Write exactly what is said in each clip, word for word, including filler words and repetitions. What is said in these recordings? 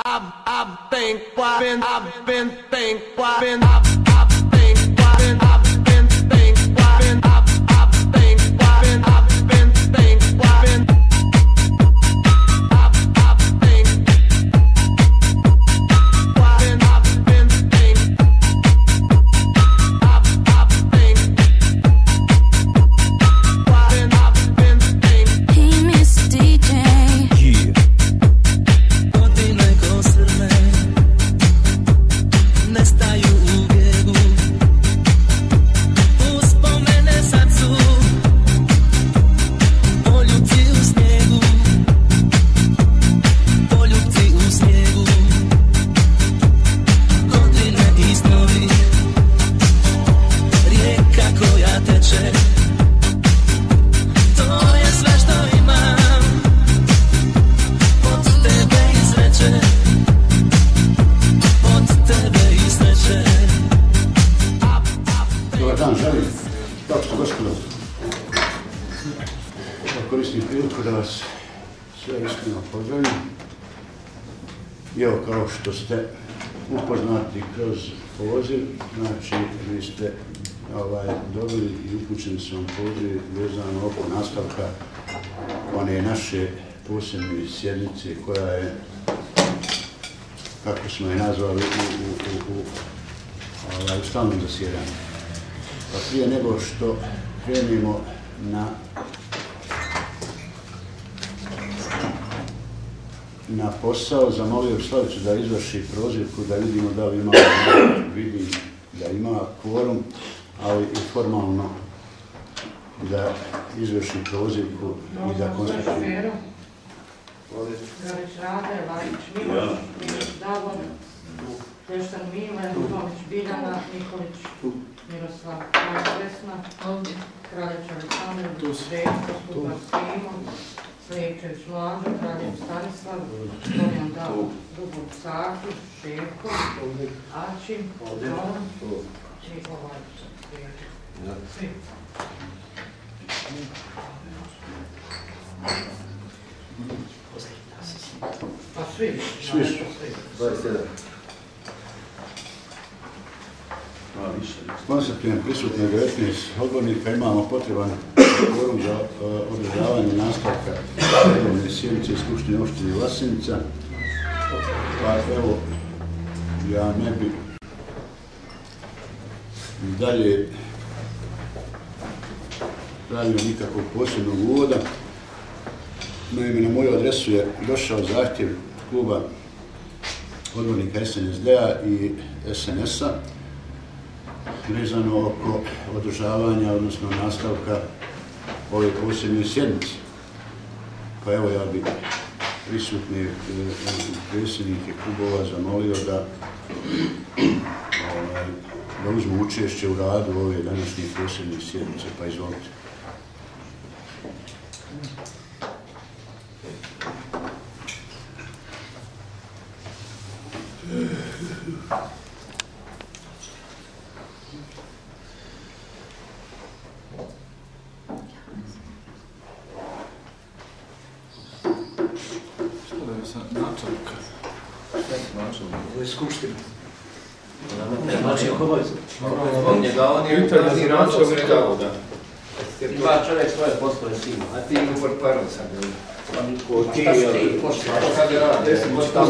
Koristim priliku da vas sve iskreno pozdravim. I evo, kao što ste upoznati kroz poziv, znači vi ste ovaj, dobili i upućeni su vam poziv vezano oko nastavka one naše posebne sjednice koja je, kako smo je nazvali, u, u, u, u, ovaj, u stalnom zasjedanju. Pa prije nego što krenemo na na posao, zamolio Slavicu da izvrši prozivku da vidimo da li ima, vidim da ima kvorum, ali i formalno da izvrši prozivku i da konstatuje. Garić Rade, Lajić Miloš, Miloš Davor, Teštar Mile, Tomić Biljana, Nikolić Miroslav, Maj Vesna, Kraljević Aleksandar, Željko, Stubar Simo, Slejčević Mlađo, Kraljević Stanislav, Stojan Davor, Dubov Saki, Ševko, Ačin, Zoran i ovaj svi. Pa svi, svi su. dvadeset jedan. Konstatujem prisutno devetnaest odbornika, imamo potreban kvorum za uh, održavanje nastavka redovne sjednice Skupštine opštine Vlasenica. Pa evo, ja ne bi dalje pravio nikakvog posebnog uvoda. Naime, na moju adresu je došao zahtjev kluba odbornika es en es de a i es en es a vezano oko održavanja, odnosno nastavka ove posebne sjednice. Pa evo, ja bih prisutne predsjednike klubova zamolio da, ovaj, da uzmu učešće u radu ove današnje posebne sjednice. Pa izvolite. Skupština. Znači, zbog njega on je upravni načelnik tako da. Ima čovjek svoje poslove s njima. A ti imu por paro sad. Šta si ti? Šta si radi? Šta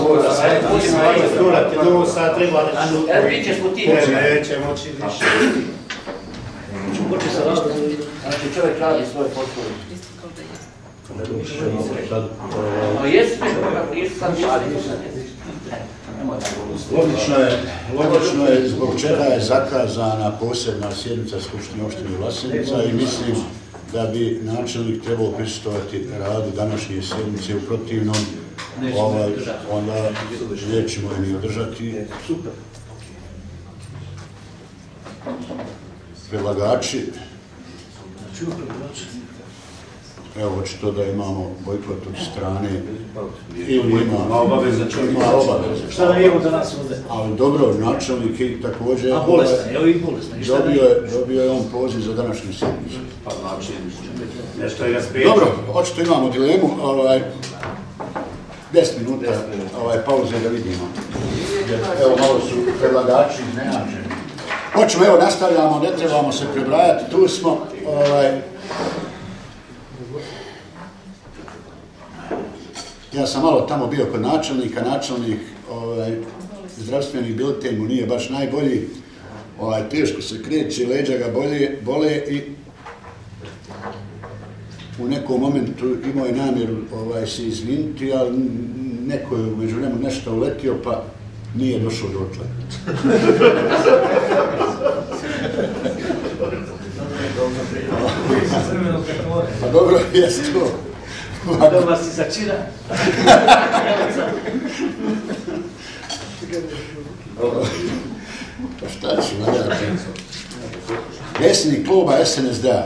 si radi? Evo ti ćeš mu ti. Neće moći više. Počeš sa radom. Znači, čovjek radi svoje poslove. No jesi me, kako jesi sad misli. Logično je, logično je zbog čega je zakazana posebna sjednica Skupštine opštine Vlasenica i mislim da bi načelnik trebao prisustvovati radu današnje sjednice, u protivnom ovaj, onda nećemo je ni održati. Predlagači, evo, očito da imamo bojkot od strane, ili ima obaveze. Šta da imamo za nas ovdje? Ali dobro, načelnik je također... A bolestan, evo i bolestan. Dobio je on poziv za današnju sjednicu. Pa znači, nešto je ga spriječio. Dobro, očito imamo dilemu. deset minuta ovaj, pauze da vidimo. Evo, malo su predlagači iznenađeni. Hoćemo, evo, nastavljamo, ne trebamo se prebrajati, tu smo. Ovaj, ja sam malo tamo bio kod načelnika, načelnik ovaj, zdravstveni bilten mu nije baš najbolji, ovaj, teško se kreće, leđa ga bolje, bole i u nekom momentu imao je namjeru ovaj, se izviniti, ali neko je umeđu njemu nešto uletio pa nije došao do otle. Pa dobro, jes to. Dobar si za čira. Pa šta ću valjati? Predsjednik kluba S N S D-a.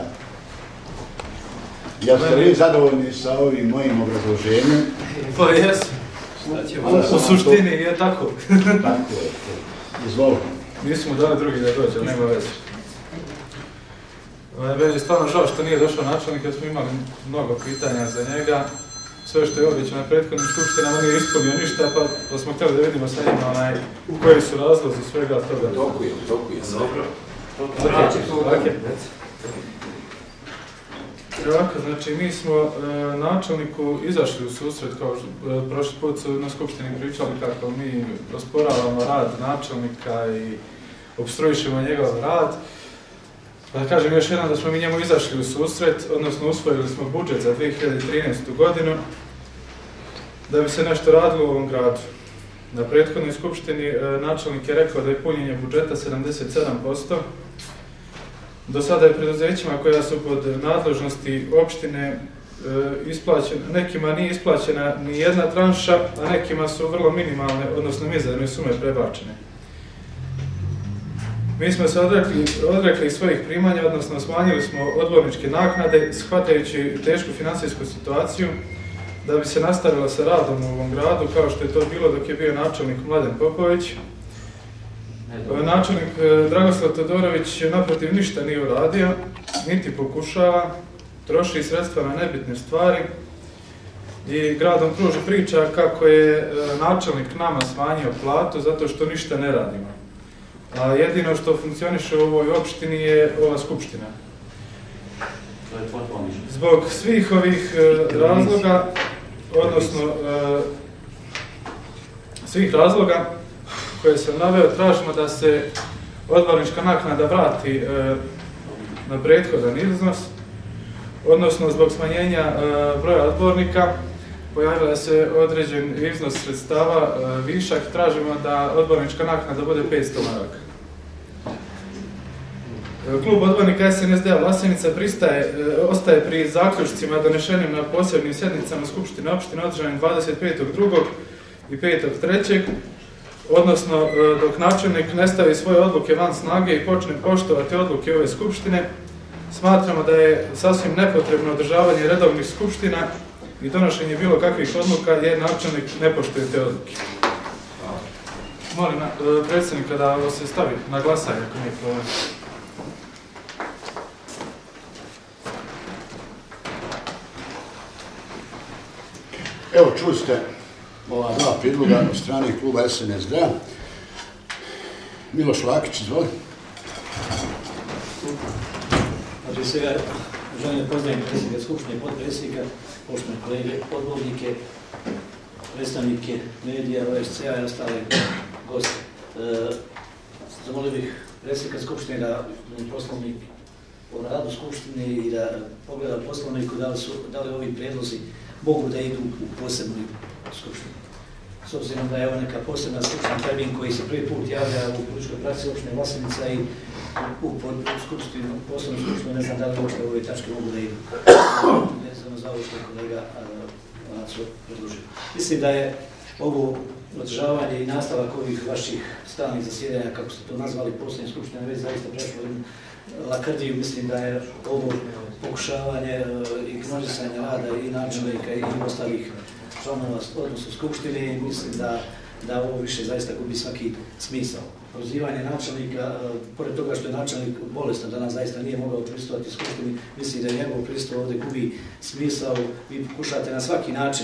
Jel ste vi zadovoljni sa ovim mojim obrazloženjem? Pa jesu. U suštini je tako. Tako je. Izvolite. Nismo dali drugi da dođe, ali nema veze. Meni je stvarno žao što nije došao načelnik, jer smo imali mnogo pitanja za njega. Sve što je obično na prethodnim skupštinama nije ispunio ništa, pa, pa smo htjeli da vidimo sa njima onaj, koji su razlozi svega toga. Toku je, toku je. Dobro. Ovako, Ovako, znači mi smo e, načelniku izašli u susret, kao e, prošli put su na skupštini pričali kako mi osporavamo rad načelnika i opstruišemo njegov rad. Pa da kažem još jednom da smo mi njemu izašli u susret, odnosno usvojili smo budžet za dvije hiljade trinaestu. godinu da bi se nešto radilo u ovom gradu. Na prethodnoj skupštini e, načelnik je rekao da je punjenje budžeta sedamdeset sedam posto. Do sada je preduzećima koja su pod nadležnosti opštine e, isplaćena, nekima nije isplaćena ni jedna tranša, a nekima su vrlo minimalne, odnosno mizerne sume prebačene. Mi smo se odrekli, odrekli svojih primanja, odnosno smanjili smo odborničke naknade, shvatajući tešku finansijsku situaciju, da bi se nastavila sa radom u ovom gradu, kao što je to bilo dok je bio načelnik Mladen Popović. Načelnik Dragoslav Todorović naprotiv ništa nije uradio, niti pokušava, troši sredstva na nebitne stvari i gradom kruži priča kako je načelnik nama smanjio platu zato što ništa ne radimo. A jedino što funkcioniše u ovoj opštini je ova skupština. Zbog svih ovih razloga, odnosno svih razloga koje sam naveo, tražimo da se odbornička naknada vrati e, na prethodan iznos, odnosno zbog smanjenja e, broja odbornika pojavila se određen iznos sredstava, e, višak, tražimo da odbornička naknada bude petsto maraka. E, Klub odbornika S N S D-a Vlasenica pristaje, e, ostaje pri zaključcima donešenim na posebnim sjednicama Skupštine opštine održanim dvadeset petog drugog i petog trećeg odnosno dok načelnik ne stavi svoje odluke van snage i počne poštovati odluke ove skupštine, smatramo da je sasvim nepotrebno održavanje redovnih skupština i donošenje bilo kakvih odluka jer načelnik ne poštuje te odluke. Molim predsjednika da ovo se stavi na glasanje ako nije problem. Evo, čuli ste ova dva prijedloga od strane kluba S N S D-a. Miloš Lakić, izvoli. Znači svega želim pozdraviti predsjednika Skupštine i podpredsjednika, poštovane kolege, odbornike, predstavnike medija, O S C-a i ostale goste. E, zamolio bih predsjednika Skupštine da poslovnik o radu Skupštine i da pogleda poslovniku da li, su, da li ovi prijedlozi mogu da idu u posebnoj skupštini. S obzirom da je ovo neka posebna skupština termin koji se prvi put javlja u političkoj praksi opštine Vlasenica i u skupštinu, poslovnu skupštinu, ne znam da li uopšte ove tačke mogu da idu. Ne znam za ovo što je kolega Laco predložio. Mislim da je ovo održavanje i nastavak ovih vaših stalnih zasjedanja, kako ste to nazvali, posljednje skupštine, već zaista prešlo lakrdiju. Mislim da je ovo pokušavanje ignorisanja rada i načelnika i ostalih članova odnosno skupštine i mislim da, da ovo više zaista gubi svaki smisao. Prozivanje načelnika, pored toga što je načelnik bolestan, danas zaista nije mogao prisustvovati skupštini, mislim da je njegov prisustvo ovdje gubi smisao. Vi pokušate na svaki način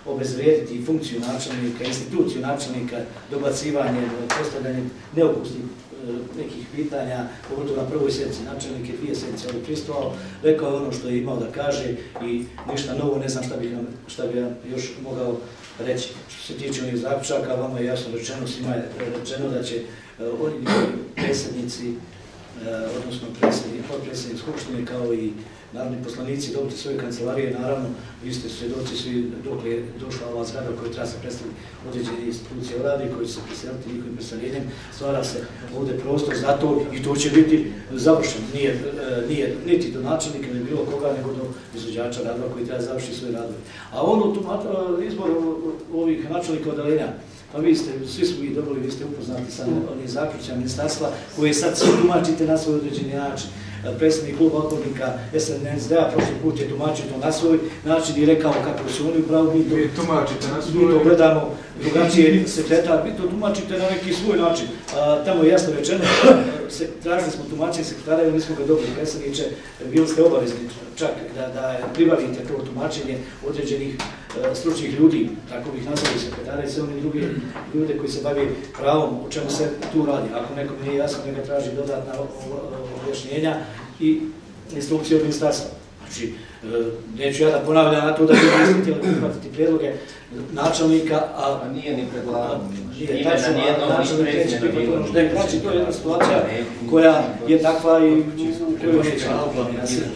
obezvrijediti funkciju načelnika, instituciju načelnika, dobacivanje, postavljanje neukusnih nekih pitanja, pogotovo na prvoj sjednici načelnik je dvije sjednice ovdje pristovao, rekao ono što je imao da kaže i ništa novo, ne znam šta bih nam, šta bih nam još mogao reći. Što se tiče onih zaključaka, vama je jasno rečeno, svima je rečeno da će uh, oni predsjednici, uh, odnosno predsjednik, potpredsjednik Skupštine kao i narodni poslanici dobiti svoje kancelarije, naravno, vi ste svjedoci svi dok je došla ova zgrada koju treba se predstaviti određene institucije radi koji će se preseliti njihovim preseljenjem, stvara se ovdje prostor za to i to će biti završeno. Nije, nije niti do načelnika, ne bilo koga, nego do izvođača radova koji treba završiti svoje radove. A ono, izbor ovih načelnika odeljenja, pa vi ste, svi su vi dobili, vi ste upoznati sa onim zaključima ministarstva koje sad svi tumačite na svoj određeni način. Predsjednik kluba odbornika S N S D-a prošli put je tumačio to na svoj način i rekao kako su oni upravo, mi to, mi to gledamo drugačije, sekretar, vi to tumačite na neki svoj način. A, tamo je jasno rečeno, se, tražili smo tumačenje sekretara i nismo ga dobili predsjedniče, bili ste obavezni čak da, da pribavite to tumačenje određenih uh, stručnih ljudi, tako bih nazvali sekretara i sve oni drugi ljude koji se bavi pravom, o čemu se tu radi. Ako nekom nije jasno, neka traži dodatna objašnjenja i instrukcije od ministarstva. Znači, neću ja da ponavljam na to da bi niste htjeli prihvatiti prijedloge načelnika, a... A nije ni predlagano. Nije tačno, načelnik neće prihvatiti ono što je. Znači, to je jedna situacija koja je takva i u kojoj neće nasjediti.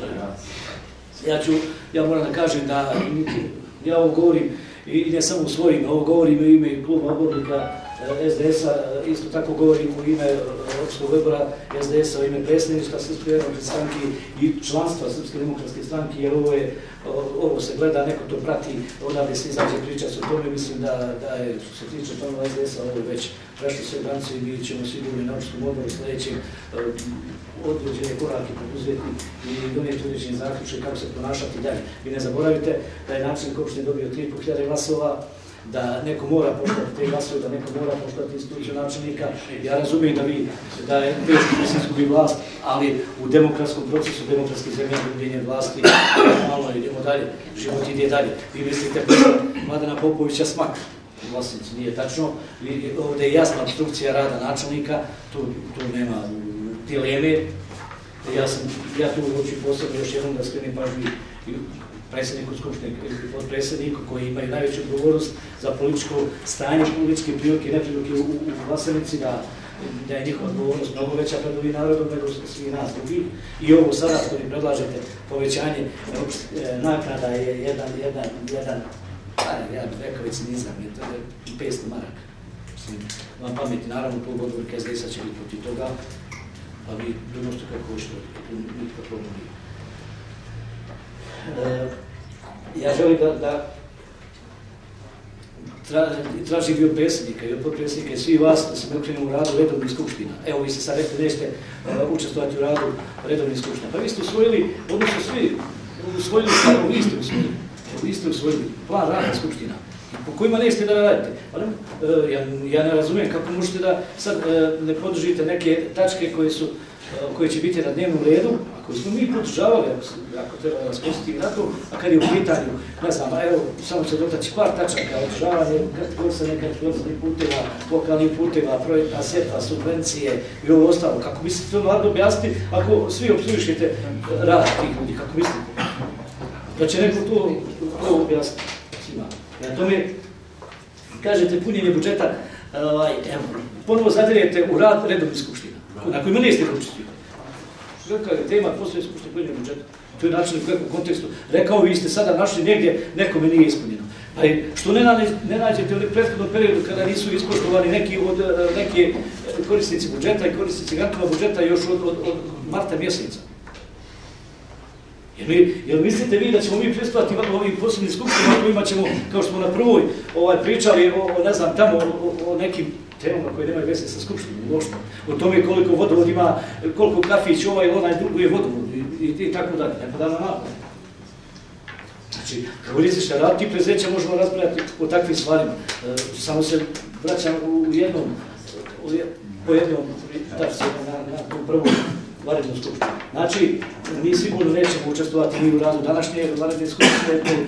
Ja ću, ja moram da kažem da ja ovo govorim i ne samo u svojim, ovo govorim u ime kluba odbornika S D S-a, isto tako govorim u ime opštog odbora S D S-a, u ime predsjedništva Srpske demokratske stranke i članstva Srpske demokratske stranke, jer ovo, je, ovo se gleda, neko to prati, odavde se izađe priča o tome, mislim da, da je, što se tiče članova S D S-a, ovo je već prešlo sve granice i mi ćemo sigurno na opštom odboru sljedećem određene korake poduzeti i donijeti određene zaključke kako se ponašati dalje. Vi ne zaboravite da je načelnik opštine dobio tri i po hiljade glasova, da neko mora poštovati te glasove, da neko mora poštovati instituciju načelnika. Ja razumijem da vi, da je teško da se izgubi vlast, ali u demokratskom procesu, demokratske zemlje, gubljenje vlasti, malo idemo dalje, život ide dalje. Vi mislite da Mladena Popovića smak u Vlasincu, nije tačno. Ovdje je jasna obstrukcija rada načelnika, tu, tu nema dileme. Ja, sam, ja tu hoću posebno još jednom da skrenim pažnju predsjedniku Skupštine i podpredsjedniku koji imaju najveću odgovornost za političko stanje, političke prilike i neprilike u, u, u Vlasenici, da, da je njihova odgovornost mnogo veća pred ovim narodom nego svi nas drugih. I ovo sada što mi predlažete, povećanje e, naknada je jedan, jedan, jedan, a, ja bih rekao već nizam, je to je petsto maraka. Vam pameti, naravno, klub odbornika S D S-a će biti protiv toga, a vi donosite kako hoćete, nikakav problem nije. E, ja želim da, da tra, tražim i od predsjednika i od podpredsjednika i svi vas da se ne okrenemo u radu redovnih skupština. Evo, vi ste sad rekli nećete uh, učestvovati u radu redovnih skupština. Pa vi ste usvojili, odnosno svi usvojili, samo vi ste usvojili, vi ste usvojili plan rada skupština po kojima nećete da radite. Ali, uh, ja, ja ne razumijem kako možete da sad uh, ne podržite neke tačke koje su koje će biti na dnevnom redu, a koje smo mi podržavali, ako, ako treba raspustiti na to, a kad je u pitanju, ne znam, evo, samo se dotaći par tačaka, održavanje kategorisane kategorisane puteva, lokalnih puteva, projektna sjetva, subvencije i ovo ostalo, kako mislite to mlado objasniti, ako svi opstruišete rad tih ljudi, kako mislite? Da će neko to, to objasniti svima. Na tome, kažete, punjenje budžeta, ovaj, evo, ponovo zadirete u rad redovnih skupština, na kojima niste da učestvujete. Velika je tema postoje skupštine punjenja budžeta. To je način u kakvom kontekstu. Rekao, vi ste sada našli negdje, nekome nije ispunjeno. Pa što ne, ne nađete u prethodnom periodu kada nisu ispoštovani neki od neke korisnici budžeta i korisnici grantova budžeta još od, od, od marta mjeseca. Jer, mi, jer mislite vi da ćemo mi pristupati ovim posebnim skupštinama kojima ćemo, kao što smo na prvoj ovaj, pričali o, o, ne znam, tamo o, o nekim temama koje nemaju veze sa skupštinom, uopšte. O tome koliko vodovod ima, koliko kafić ovaj ili onaj drugi je vodovod i, i, i tako dalje. Ne pada na napad. Znači, kako rizična rad, ti prezeća možemo razbrati o takvim stvarima. E, samo se vraćam u jednom, u jed, po jednom, tačci na, na, na prvom varednom skupštinu. Znači, mi sigurno nećemo učestvovati ni u radu današnje varedne skupštine,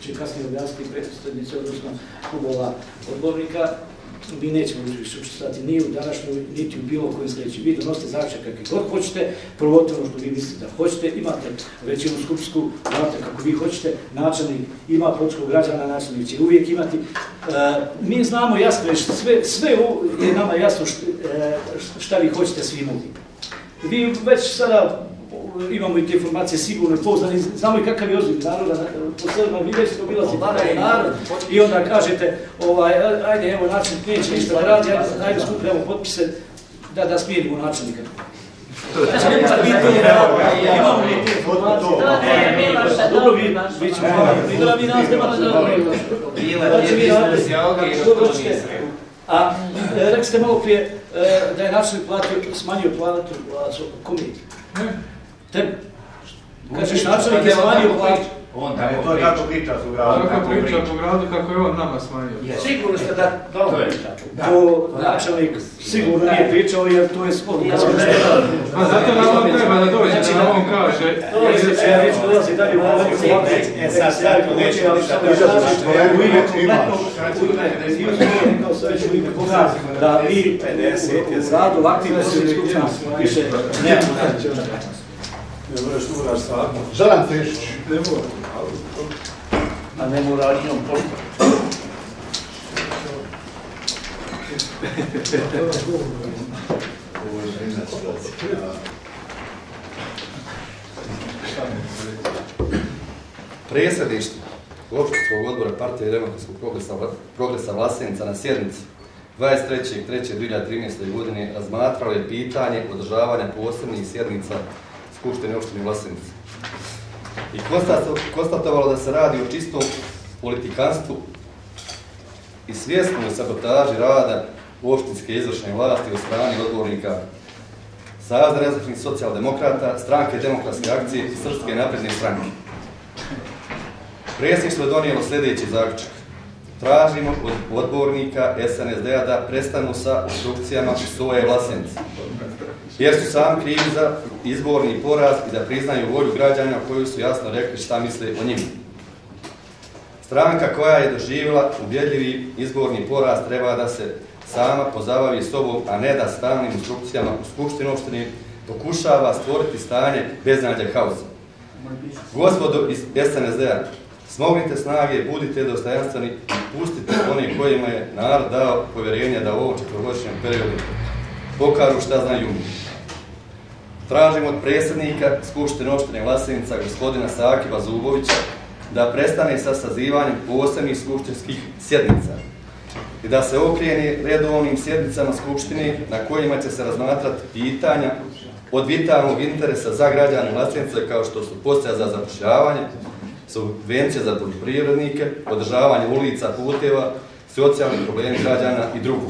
će kasnije objasniti predstavnici, odnosno klubova odbornika, mi nećemo više učestvati ni u današnjoj, niti u bilo kojem sljedeći. Vi donosite zaključak kakvi god hoćete, provodite ono što vi mislite da hoćete, imate većinu skupsku, imate kako vi hoćete, načelnik ima podršku građana, načelnik će uvijek imati. E, mi znamo jasno, sve, sve je nama jasno šta, šta vi hoćete svi ljudi. Vi već sada imamo i te informacije sigurno i pouzdane, znamo i kakav je ozbiljni narod, posebno vi već to bila taj narod i onda kažete, ovaj, ajde evo načelnik neće ništa da radi, ajde skupljamo potpise da, da smijenimo načelnika. Znači, mi imamo i te informacije. Dobro, vi, vi ćemo vidjela, vi nas nemate da dobro. Znači, vi dobro ćete. A rekli ste malo prije da je načelnik platio, smanjio platu komiti. Tebi. Kažeš načelnik je smanjio platu. On da je to kako priča u gradu. Kako priča po gradu, kako je on nama smanjio. Sigurno ste da dobro priča. To načelnik sigurno nije pričao jer to je odluka. Pa zato nam on treba da dođe, da nam on kaže. To je se ja već dolazi dalje u polemiku. E sad se ja neće, ali što da kažete u ime imaš. Rekao sam već u ime koga da vi u gradu ovakvim posebnim skupštinama više nemamo načelnika. Ne moraš tu moraš stvarno. Zoran Fešić. Ne moram. A ne moraš njom pošto. Predsjedništvo Opštinskog odbora Partije demokratskog progresa, progresa Vlasenica na sjednici dvadeset trećeg trećeg dvije hiljade trinaeste. godine razmatralo je pitanje održavanja posebnih sjednica Skupštine opštine Vlasenica i konstatovalo da se radi o čistom politikanstvu i svjesnoj sabotaži rada opštinske izvršne vlasti od strane odbornika Saveza nezavisnih socijaldemokrata, Stranke demokratske akcije i Srpske napredne stranke. Predsjedništvo je donijelo sljedeći zaključak. Tražimo od odbornika S N S D-a da prestanu sa obstrukcijama u svoje Vlasenice, jer su sami krivi za izborni poraz i da priznaju volju građana koju su jasno rekli šta misle o njima. Stranka koja je doživjela ubjedljivi izborni poraz treba da se sama pozabavi sobom, a ne da stalnim instrukcijama u Skupštini opštine pokušava stvoriti stanje beznađa haosa. Gospodo iz S N S D-a, smognite snage, budite dostojanstveni i pustite one kojima je narod dao povjerenje da u ovom četvrgodišnjem periodu pokažu šta znaju. Tražimo od predsjednika Skupštine opštine Vlasenica, gospodina Sakiva Zubovića, da prestane sa sazivanjem posebnih skupštinskih sjednica i da se okrene redovnim sjednicama Skupštine na kojima će se razmatrati pitanja od vitalnog interesa za građane Vlasenice kao što su podsticaji za zapošljavanje, subvencije za poljoprivrednike, održavanje ulica, puteva, socijalni problemi građana i drugo.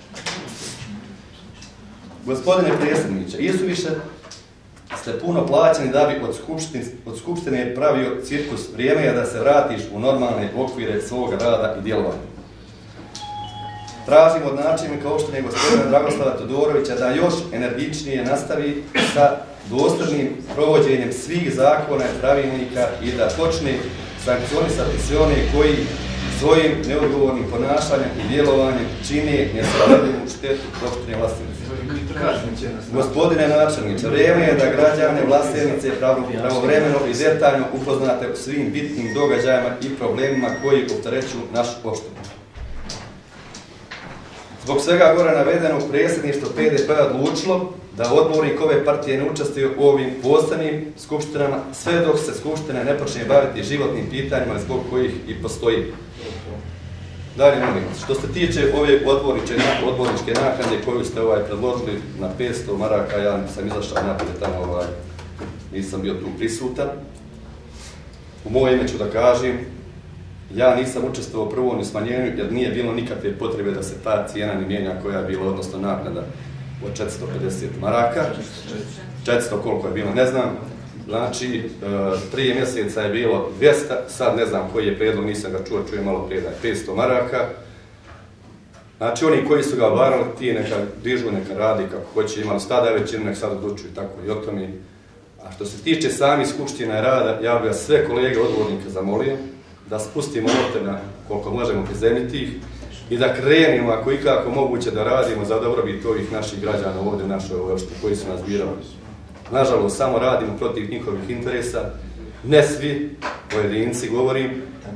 Gospodine predsjedniče, isuviše ste puno plaćeni da bi od skupštine, od skupštine pravio cirkus. Vrijeme je da se vratiš u normalne okvire svoga rada i djelovanja. Tražimo od načelnika opštine gospodina Dragoslava Todorovića da još energičnije nastavi sa dosljednim provođenjem svih zakona i pravilnika i da počne sankcionisati sve one koji svojim neodgovornim ponašanjem i djelovanjem čine nesagledivu štetu opštine Vlasenice. Gospodine načelniče, vrijeme je da građane Vlasenice pravovremeno i detaljno upoznate u svim bitnim događajima i problemima koji opterećuju našu opštinu. Zbog svega gore navedenog, predsjedništvo P D P-a odlučilo da odbornik ove partije ne učestvuje u ovim posebnim skupštinama sve dok se skupština ne počne baviti životnim pitanjima zbog kojih i postoji. Dalje, molim, što se tiče ove odborničke naknade koju ste ovaj predložili na petsto maraka, ja sam izašao naprijed tamo, ovaj, nisam bio tu prisutan. U moje ime ću da kažem, ja nisam učestvovao u prvom smanjenju jer nije bilo nikakve potrebe da se ta cijena ne mijenja koja je bila, odnosno naknada od četiristo pedeset maraka. četiristo koliko je bilo, ne znam. Znači, prije mjeseca je bilo dvjesto, sad ne znam koji je prijedlog, nisam ga čuo, čujem malo prije da je petsto maraka. Znači, oni koji su ga obarali, ti neka dižu, neka radi kako hoće, imali stada većinu, nek sad odlučuju tako i o tome. A što se tiče sami skupština rada, ja bih vas sve kolege odbornike zamolio da spustimo lopte na koliko možemo prizemljiti ih i da krenimo ako ikako moguće da radimo za dobrobit ovih naših građana ovdje u našoj opštini koji su nas birali. Nažalost, samo radimo protiv njihovih interesa, ne svi, pojedinci govorim,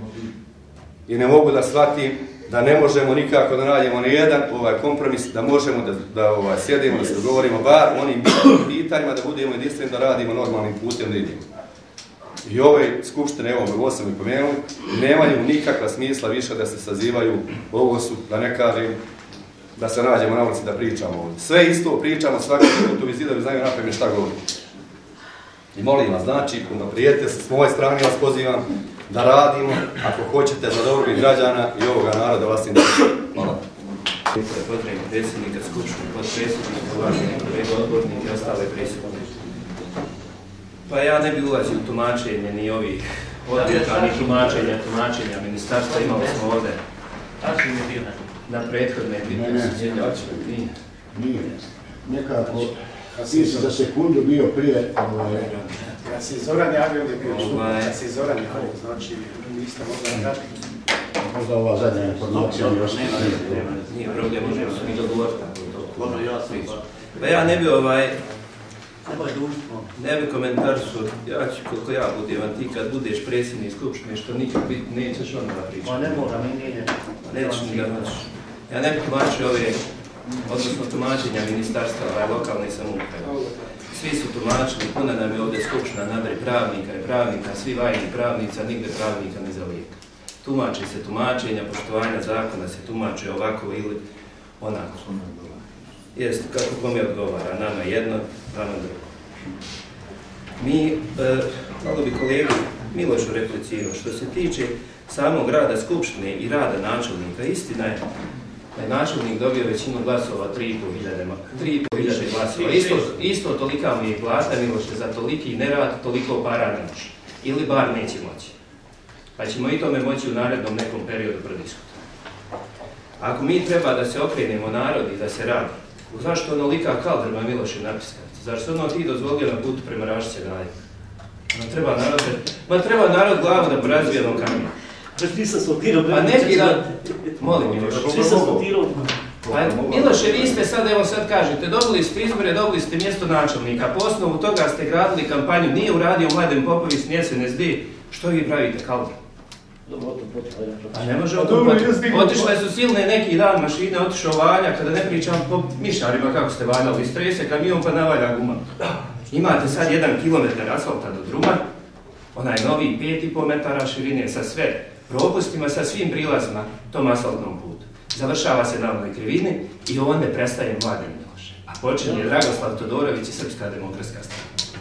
i ne mogu da shvatim da ne možemo nikako da nađemo ni jedan ovaj kompromis, da možemo da, da ovaj, sjedimo, da se dogovorimo bar onim pitanjima, da budemo jedinstveni, da radimo normalnim putem, da idemo. I ove skupštine, evo, ovo sam i pomenuli, nemaju nikakva smisla više da se sazivaju, ovo su, da ne kažem, da se nađemo na ulici da pričamo ovdje. Sve isto pričamo, svaki putovi zidovi znaju napraviti šta govori. I molim vas, znači, unaprijete se, s moje strane vas pozivam da radimo, ako hoćete, za dobrobit građana i ovoga naroda vlastnim država. Hvala. Potrebni predsjednika Skupštine, potpredsjednika, uvaženi kolega odbornik i ostale prisutne. Pa ja ne bi ulazio u tumačenje ni ovih odluka, ni tumačenja, tumačenja ministarstva. Imali smo ovdje na prethodne dvije Nije. Nije. Nekako, ti si za sekundu bio prije... Kad si Zoran javio, je bio šut. Kad si Zoran javio, znači niste mogli nagrati. Možda ova zadnja informacija mi još nema. Nije problem, možemo se mi dogovoriti. Pa ja ne bi ovaj... Ne bi komentarsu, ja ću koliko ja budem, a ti kad budeš predsjednik skupštine, što nikad biti nećeš onda pričati. Ma ne mora, mi nije. Nećeš ni da hoćeš. Ja ne bi tumačio ove, odnosno tumačenja ministarstva lokalne samouprave. Svi su tumačili, puna nam je ovdje skupština nadri pravnika i pravnika, svi vajni pravnica, nigde pravnika ni za lijek. Tumači se tumačenja, poštovanja zakona se tumače ovako ili onako. Jeste, kako kome odgovara, nama jedno, nama drugo. Mi, e, malo bi kolegu Milošu replicirao, što se tiče samog rada Skupštine i rada načelnika, istina je da je načelnik dobio većinu glasova tri i po hiljade glasova. Isto, isto tolika mu je plata, Miloše, za toliki nerad, toliko para ne može. Ili bar neće moći. Pa ćemo i tome moći u narednom nekom periodu prodiskutovati. Ako mi treba da se okrenemo narod i da se radi, zašto onolika kaldrma Miloše napiskati? Zašto ono ti dozvolio na putu prema Rašića dalje? Ma treba narod, ma treba narod glavu da porazvije ono kamion. Ti sam sortirao, pa neki da... Molim Miloše. Ti sam sortirao. Pa Miloše, vi ste sad, evo sad kažete, dobili ste izbore, dobili ste mjesto načelnika, po osnovu toga ste gradili kampanju, nije uradio Mladen Popović s N S D, što vi pravite kaldrma? A ne može otupati. Otišle su silne neki dan mašine, otišao valja, kada ne pričam po mišarima kako ste valjali, strese kamion pa navalja guma. Imate sad jedan kilometar asfalta do Druma, onaj novi pet i po metara širine sa sve propustima, sa svim prilazima tom asfaltnom putu. Završava se na onoj krivini i ovdje prestaje Mladen Miloš. A počinje Dragoslav Todorović i Srpska demokratska strana.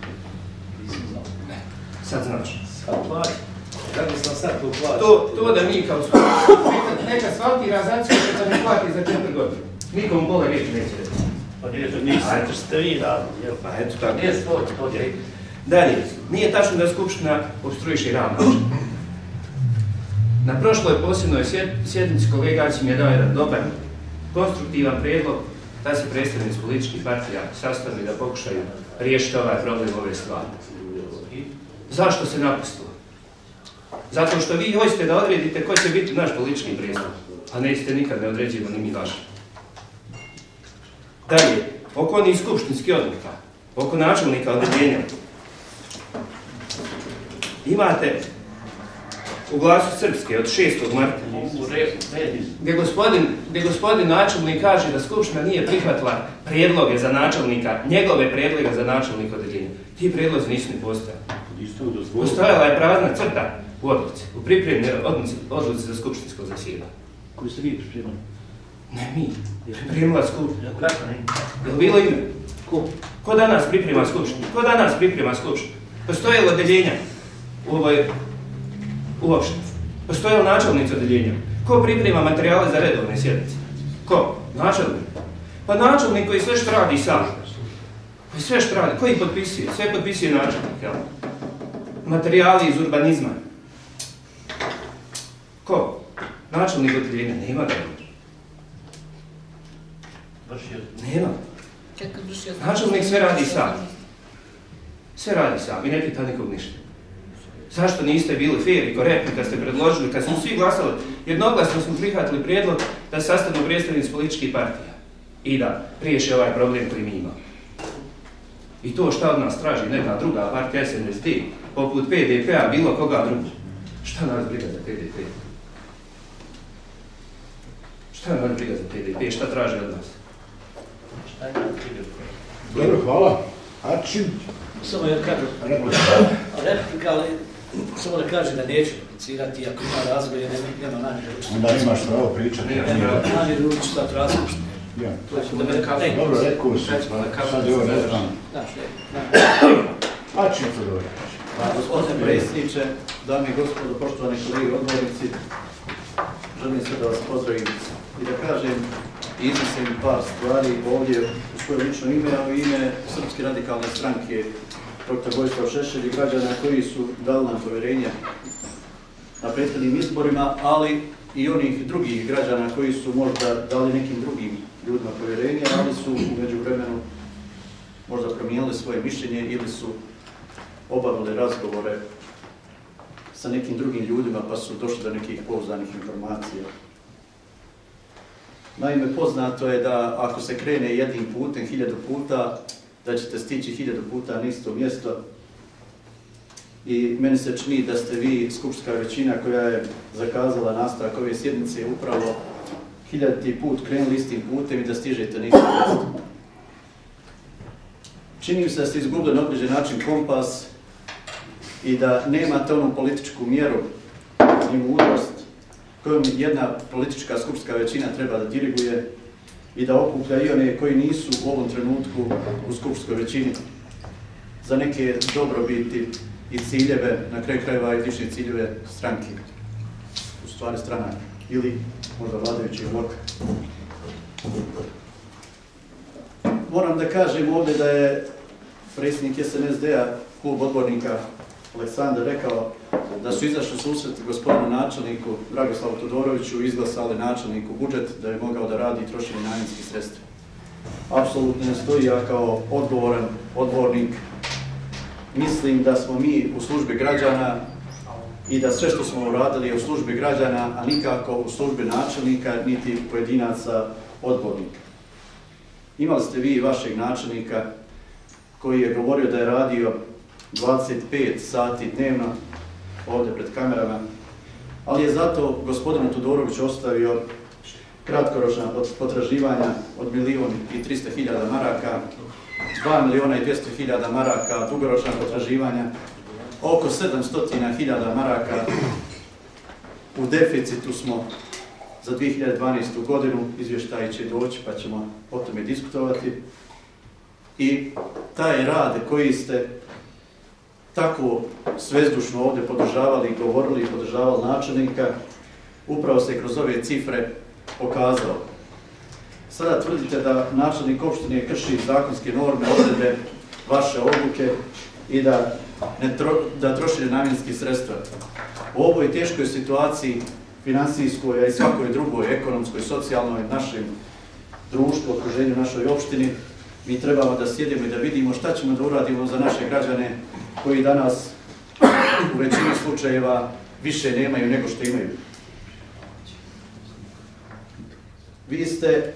Sad znaš. Kako sam sad tu plaću? To, to da mi kao skupština neka asfaltira zaciju da ne plati za četiri godine. Nikom pola riječi neće reći. Pa nije to nisam, to ste vi radili, jel? Pa eto tako. Nije svoj, to je. Dalje, nije tačno da skupština obstruiše rad. Na prošloj posebnoj sjednici kolega Aći mi je dao jedan dobar, konstruktivan prijedlog da se predstavnici političkih partija sastavili da pokušaju riješiti ovaj problem ove stvari. Zašto se napustilo? Zato što vi hoćete da odredite ko će biti naš politički predstavnik, a nećete nikad ne određivo ni mi vaši. Dalje, oko onih skupštinskih odluka, oko načelnika određenja, imate u Glasu Srpske od šestog marta, gdje gospodin, gdje gospodin načelnik kaže da skupština nije prihvatila prijedloge za načelnika, njegove prijedloge za načelnika određenja. Ti prijedlozi nisu ni postojali. Postojala je prazna crta u odluci, u pripremni odluci za skupštinsko zasjedanje. Koji ste vi pripremili? Ne mi, pripremila skupština. Je li bilo ime? Ko? Ko danas priprema skupštinu? Ko danas priprema skupštinu? Postoje li odeljenja u ovoj uopšte? Postoje li načelnici odeljenja? Ko priprema materijale za redovne sjednice? Ko? Načelnik. Pa načelnik koji sve što radi sam. Koji sve što radi, koji potpisuje? Sve potpisuje načelnik, jel? Materijali iz urbanizma. Ko? Načelnik odeljenja. Nema ga. Nema. Načelnik sve radi sam. Sve radi sam i ne pita nikog ništa. Zašto niste bili fair i korektni kad ste predložili, kad smo svi glasali, jednoglasno smo prihvatili prijedlog da sastavimo predstavnici političkih partija i da riješe ovaj problem koji mi imamo. I to šta od nas traži neka druga partija S N S D, poput P D P-a, bilo koga druga. Šta nas briga za P D P? Šta nas briga za P D P? Šta traži od nas? Dobro, hvala. Arčin? Samo ja kažem, replika, ali samo da kažem da neću replicirati, ako ima razgovor, ja nema namjere učiti. Onda imaš pravo pričati. Nema namjere učiti sad različite. Ja. Dobro, rekao si, sad je ovo ne znam. Arčin to dobro. Gospodine predsjedniče, dame i gospodo, poštovani kolege odbornici, želim sve da vas pozdravim i da kažem i iznesem par stvari ovdje u svoje lično ime, a u ime Srpske radikalne stranke doktor Vojislav Šešelj i građana koji su dali nam povjerenje na prethodnim izborima, ali i onih drugih građana koji su možda dali nekim drugim ljudima povjerenje, ali su u međuvremenu možda promijenili svoje mišljenje ili su obavili razgovore sa nekim drugim ljudima pa su došli do nekih pouzdanih informacija. Naime, poznato je da ako se krene jednim putem, hiljadu puta, da ćete stići hiljadu puta na isto mjesto. I meni se čini da ste vi, skupštinska većina koja je zakazala nastavak ove sjednice, upravo hiljaditi put krenuli istim putem i da stižete na isto mjesto. Čini mi se da ste izgubili na određen način kompas i da nemate onu političku mjeru i mudrost kojom jedna politička skupštinska većina treba da diriguje i da okuplja i one koji nisu u ovom trenutku u skupštinskoj većini za neke dobrobiti i ciljeve, na kraju krajeva i višne ciljeve stranke, u stvari stranaka ili možda vladajućih bloka. Moram da kažem ovdje da je predsjednik S N S D-a, klub odbornika Aleksandar, rekao da su izašli u susret gospodinu načelniku Dragoslavu Todoroviću i izglasali načelniku budžet da je mogao da radi i troši namjenski sredstva. Apsolutno ne stoji. Ja kao odgovoran odbornik mislim da smo mi u službi građana i da sve što smo uradili je u službi građana, a nikako u službi načelnika niti pojedinaca odbornika. Imali ste vi vašeg načelnika koji je govorio da je radio dvadeset pet sati dnevno ovdje pred kamerama, ali je zato gospodinu Todoroviću ostavio kratkoročna potraživanja od milijun i trista hiljada maraka, dva milijuna i dvjesto hiljada maraka dugoročna potraživanja, oko sedamsto hiljada maraka u deficitu smo za dvije hiljade dvanaestu. godinu, izvještaji će doći pa ćemo o tome diskutovati. I taj rad koji ste tako svezdušno ovdje podržavali i govorili i podržavali načelnika, upravo se kroz ove cifre pokazao. Sada tvrdite da načelnik opštine krši zakonske norme, odredbe, vaše odluke i da, ne tro, da troši nenamjenski sredstva. U ovoj teškoj situaciji, finansijskoj, a i svakoj drugoj, ekonomskoj, socijalnoj, našem društvu, okruženju, našoj opštini, mi trebamo da sjedimo i da vidimo šta ćemo da uradimo za naše građane koji danas u većini slučajeva više nemaju nego što imaju. Vi ste,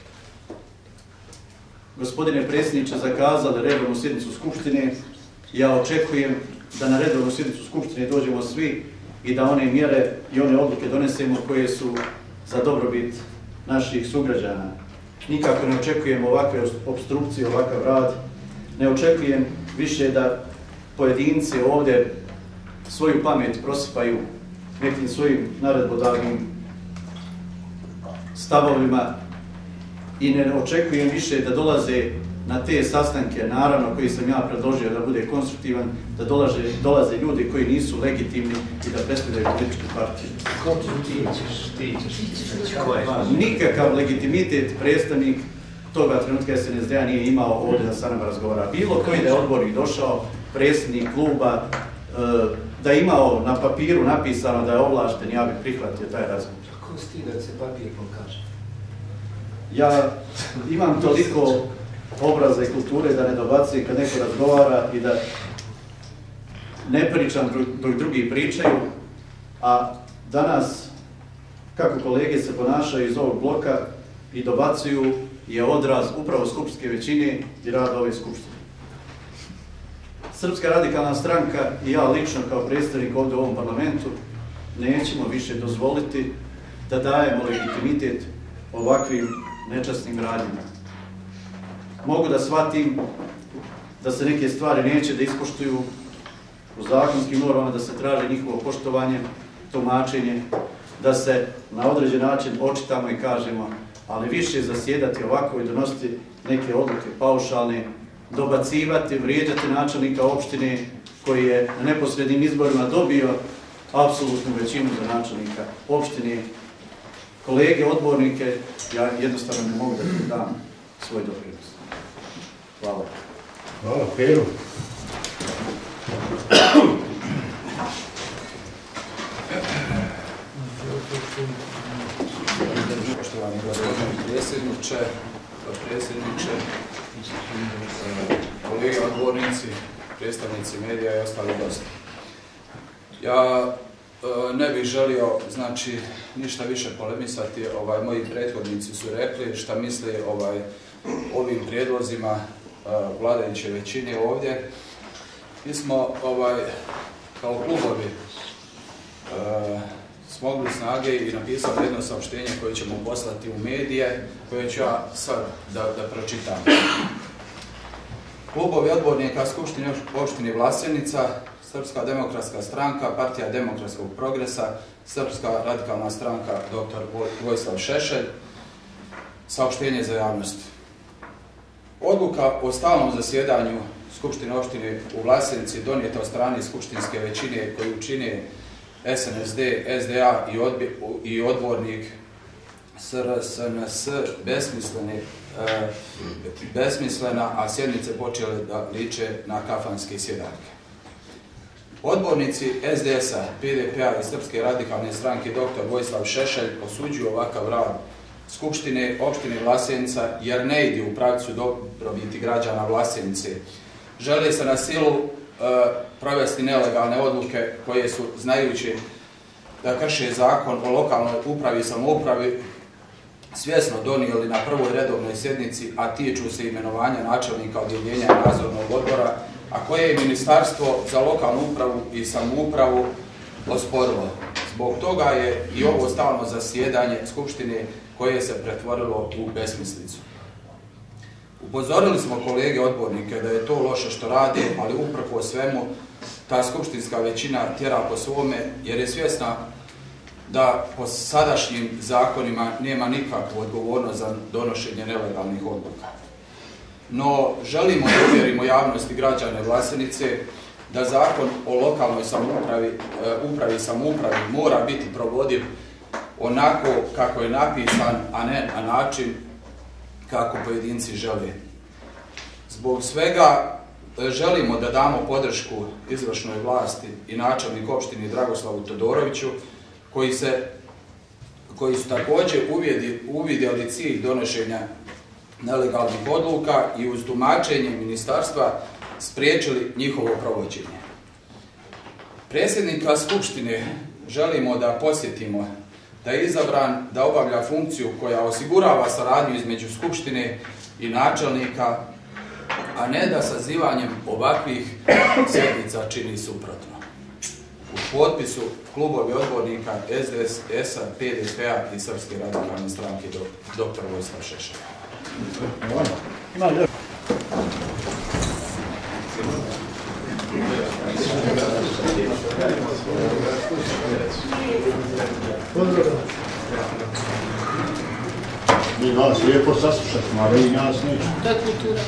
gospodine predsjedniče, zakazali redovnu sjednicu Skupštine. Ja očekujem da na redovnu sjednicu Skupštine dođemo svi i da one mjere i one odluke donesemo koje su za dobrobit naših sugrađana. Nikako ne očekujem ovakve opstrukcije, ovakav rad. Ne očekujem više da pojedinci ovdje svoju pamet prosipaju nekim svojim naredbodavnim stavovima i ne očekujem više da dolaze na te sastanke, naravno koji sam ja predložio da bude konstruktivan, da dolaze, dolaze ljudi koji nisu legitimni i da predstavljaju političku partiju. Nikakav legitimitet predstavnik toga trenutka S N S D-a nije imao ovdje da sa nama razgovara. Bilo koji da je odbornik došao, predsjednik kluba, da je imao na papiru napisano da je ovlašten, ja bih prihvatio taj razgovor. Kako si ti da se papir pokaže? Ja imam toliko obraza i kulture da ne dobacujem kad neko razgovara i da ne pričam dok drugi pričaju, a danas, kako kolege se ponašaju iz ovog bloka i dobacuju, je odraz upravo skupštinske većine i rada ove skupštine. Srpska radikalna stranka i ja lično kao predstavnik ovdje u ovom parlamentu nećemo više dozvoliti da dajemo legitimitet ovakvim nečasnim radnjama. Mogu da shvatim da se neke stvari neće da ispoštuju u zakonskim normama, da se traži njihovo poštovanje, tumačenje, da se na određen način očitamo i kažemo, ali više zasjedati ovako i donositi neke odluke paušalne, dobacivati, vrijeđati načelnika opštine koji je na neposrednim izborima dobio apsolutnu većinu za načelnika opštine, kolege, odbornike, ja jednostavno ne mogu da ti dam svoj doprinos. Hvala. Hvala, Pero. Poštovani gospodine predsjedniče, predsjedniče, kolege odbornici, predstavnici medija i ostali gosti. Ja ne bih želio, znači, ništa više polemisati, ovaj, moji prethodnici su rekli šta misle ovaj, ovim prijedlozima uh, vladajuće većine ovdje. Mi smo ovaj, kao klubovi uh, smogli snage i napisali jedno saopštenje koje ćemo poslati u medije, koje ću ja sad da, da pročitam. Klubovi odbornika Skupštine opštine Vlasenica, Srpska demokratska stranka, Partija demokratskog progresa, Srpska radikalna stranka doktor Vojislav Šešelj, saopštenje za javnost. Odluka o stalnom zasjedanju Skupštine opštine u Vlasenici donijeta od strane skupštinske većine koju čine S N S D, S D A i, odbi, i odbornik S R S N S besmislene, e, besmislena, a sjednice počele da liče na kafanske sjedanke. Odbornici S D S A, P D P A i Srpske radikalne stranke doktor Vojislav Šešelj osuđuju ovakav rad Skupštine opštine Vlasenica jer ne ide u pravcu dobrobiti građana Vlasenice. Žele se na silu uh, provesti nelegalne odluke koje su, znajući da krše zakon o lokalnoj upravi i samoupravi, svjesno donijeli na prvoj redovnoj sjednici, a tiču se imenovanja načelnika odjeljenja i nadzornog odbora, a koje je Ministarstvo za lokalnu upravu i samoupravu osporilo. Zbog toga je i ovo stalno zasjedanje Skupštine koje se pretvorilo u besmislicu. Upozorili smo kolege odbornike da je to loše što rade, ali uprko svemu ta skupštinska većina tjera po svome jer je svjesna da po sadašnjim zakonima nema nikakvu odgovornost za donošenje nelegalnih odluka. No, želimo da uvjerimo javnosti građane Vlasenice da zakon o lokalnoj samoupravi, upravi i samoupravi mora biti provodiv onako kako je napisan, a ne na način kako pojedinci žele. Zbog svega želimo da damo podršku izvršnoj vlasti i načelnik opštine Dragoslavu Todoroviću, koji, se, koji su također uvidjeli cilj donošenja nelegalnih odluka i uz tumačenje ministarstva spriječili njihovo provođenje. Predsjednika Skupštine želimo da posjetimo da je izabran da obavlja funkciju koja osigurava saradnju između Skupštine i načelnika, a ne da sazivanjem ovakvih sjednica čini suprotno. U potpisu klubovi odbornika S D S A, P D P A i Srpske radikalne stranke doktor Vojislav Šešelj. Mi nas lijepo saslušati, ali i nas neće. To je kultura.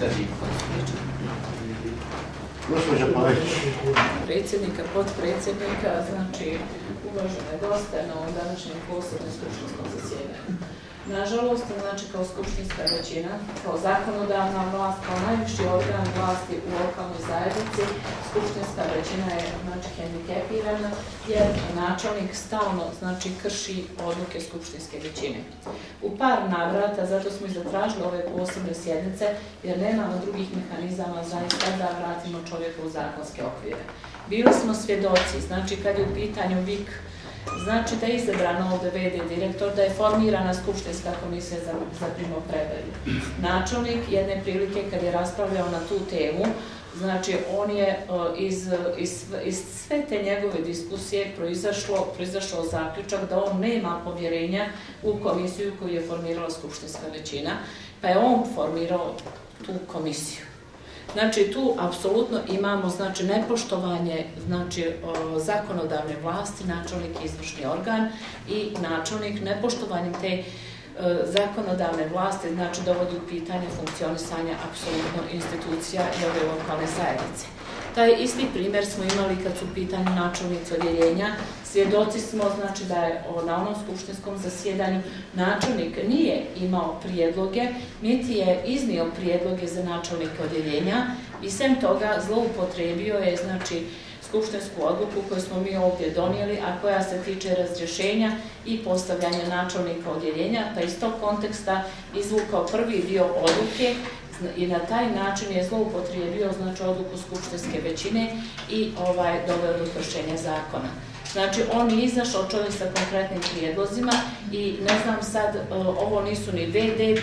Gospođa Pavić. Predsjednika, potpredsjednika, znači uvažene goste na ovom današnjem posebnom skupštinskom zasjedanju. Nažalost, znači kao skupštinska većina, kao zakonodavna vlast, kao najviši organ vlasti u lokalnoj zajednici, skupštinska većina je znači hendikepirana jer načelnik stalno znači krši odluke skupštinske većine. U par navrata, zato smo i zatražili ove posebne sjednice, jer nemamo drugih mehanizama zaista da vratimo čovjeka u zakonske okvire. Bili smo svjedoci, znači kad je u pitanju V I K, znači da je izabran ovdje ve de direktor, da je formirana skupštinska komisija za, za primopredaju. Načelnik jedne prilike kad je raspravljao na tu temu, znači on je iz, iz, iz sve te njegove diskusije proizašlo, proizašao zaključak da on nema povjerenja u komisiju koju je formirala skupštinska većina, pa je on formirao tu komisiju. Znači tu apsolutno imamo znači nepoštovanje znači o, zakonodavne vlasti, načelnik je izvršni organ i načelnik nepoštovanjem te e, zakonodavne vlasti znači dovodi u pitanje funkcionisanja apsolutno institucija i ove lokalne zajednice. Taj isti primjer smo imali kad su u pitanju načelnici odjeljenja. Svjedoci smo znači da je na onom skupštinskom zasjedanju načelnik nije imao prijedloge, niti je iznio prijedloge za načelnike odjeljenja i sem toga zloupotrebio je znači skupštinsku odluku koju smo mi ovdje donijeli, a koja se tiče razrješenja i postavljanja načelnika odjeljenja, pa iz tog konteksta izvukao prvi dio odluke i na taj način je zloupotrijebio znači odluku skupštinske većine i ovaj doveo do kršenja zakona. Znači on je izašao čovjek sa konkretnim prijedlozima i ne znam sad, ovo nisu ni ve de,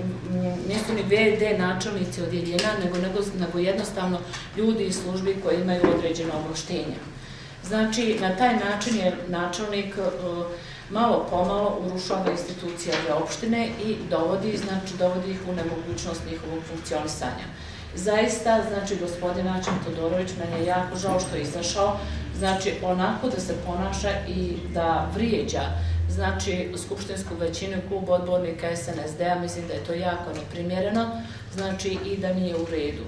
nisu ni ve de načelnici odjeljenja, nego, nego, nego jednostavno ljudi iz službi koji imaju određena ovlaštenja. Znači na taj način je načelnik malo pomalo urušava institucije ove opštine i dovodi, znači, dovodi ih u nemogućnost njihovog funkcionisanja. Zaista, znači, gospodin Način Todorović, meni je jako žao što je izašao, znači, onako da se ponaša i da vrijeđa, znači, skupštinsku većinu, klub odbornika es en es de a, mislim da je to jako neprimjereno, znači, i da nije u redu.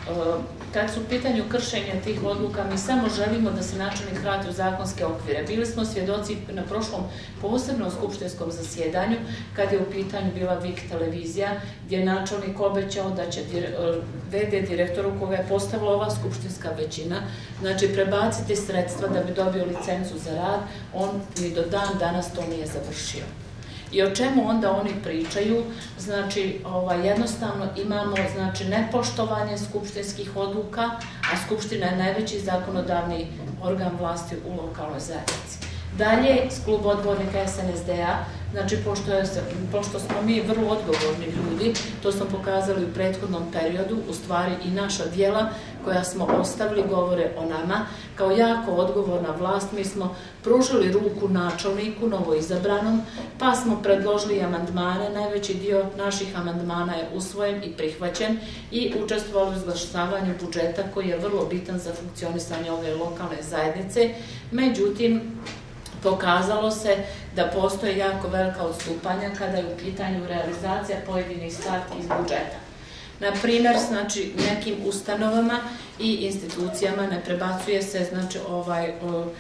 Kad su u pitanju kršenja tih odluka, mi samo želimo da se načelnik vrati u zakonske okvire. Bili smo svjedoci na prošlom posebnom skupštinskom zasjedanju, kad je u pitanju bila V I K televizija, gdje je načelnik obećao da će ve de direktoru koga je postavila ova skupštinska većina, znači prebaciti sredstva da bi dobio licencu za rad, on ni do dan danas to nije završio. I o čemu onda oni pričaju? Znači, ovaj, jednostavno imamo znači, nepoštovanje skupštinskih odluka, a skupština je najveći zakonodavni organ vlasti u lokalnoj zajednici. Dalje, klub odbornika es en es de a, znači, pošto, je, pošto smo mi vrlo odgovorni ljudi, to smo pokazali u prethodnom periodu, u stvari i naša djela koja smo ostavili govore o nama, kao jako odgovorna vlast, mi smo pružili ruku načelniku novoizabranom, pa smo predložili amandmane, najveći dio naših amandmana je usvojen i prihvaćen i učestvovali u izglasavanju budžeta koji je vrlo bitan za funkcionisanje ove lokalne zajednice, međutim, pokazalo se da postoje jako velika odstupanja kada je u pitanju realizacija pojedinih stavki iz budžeta. Na primjer, znači, nekim ustanovama i institucijama ne prebacuje se, znači, ovaj,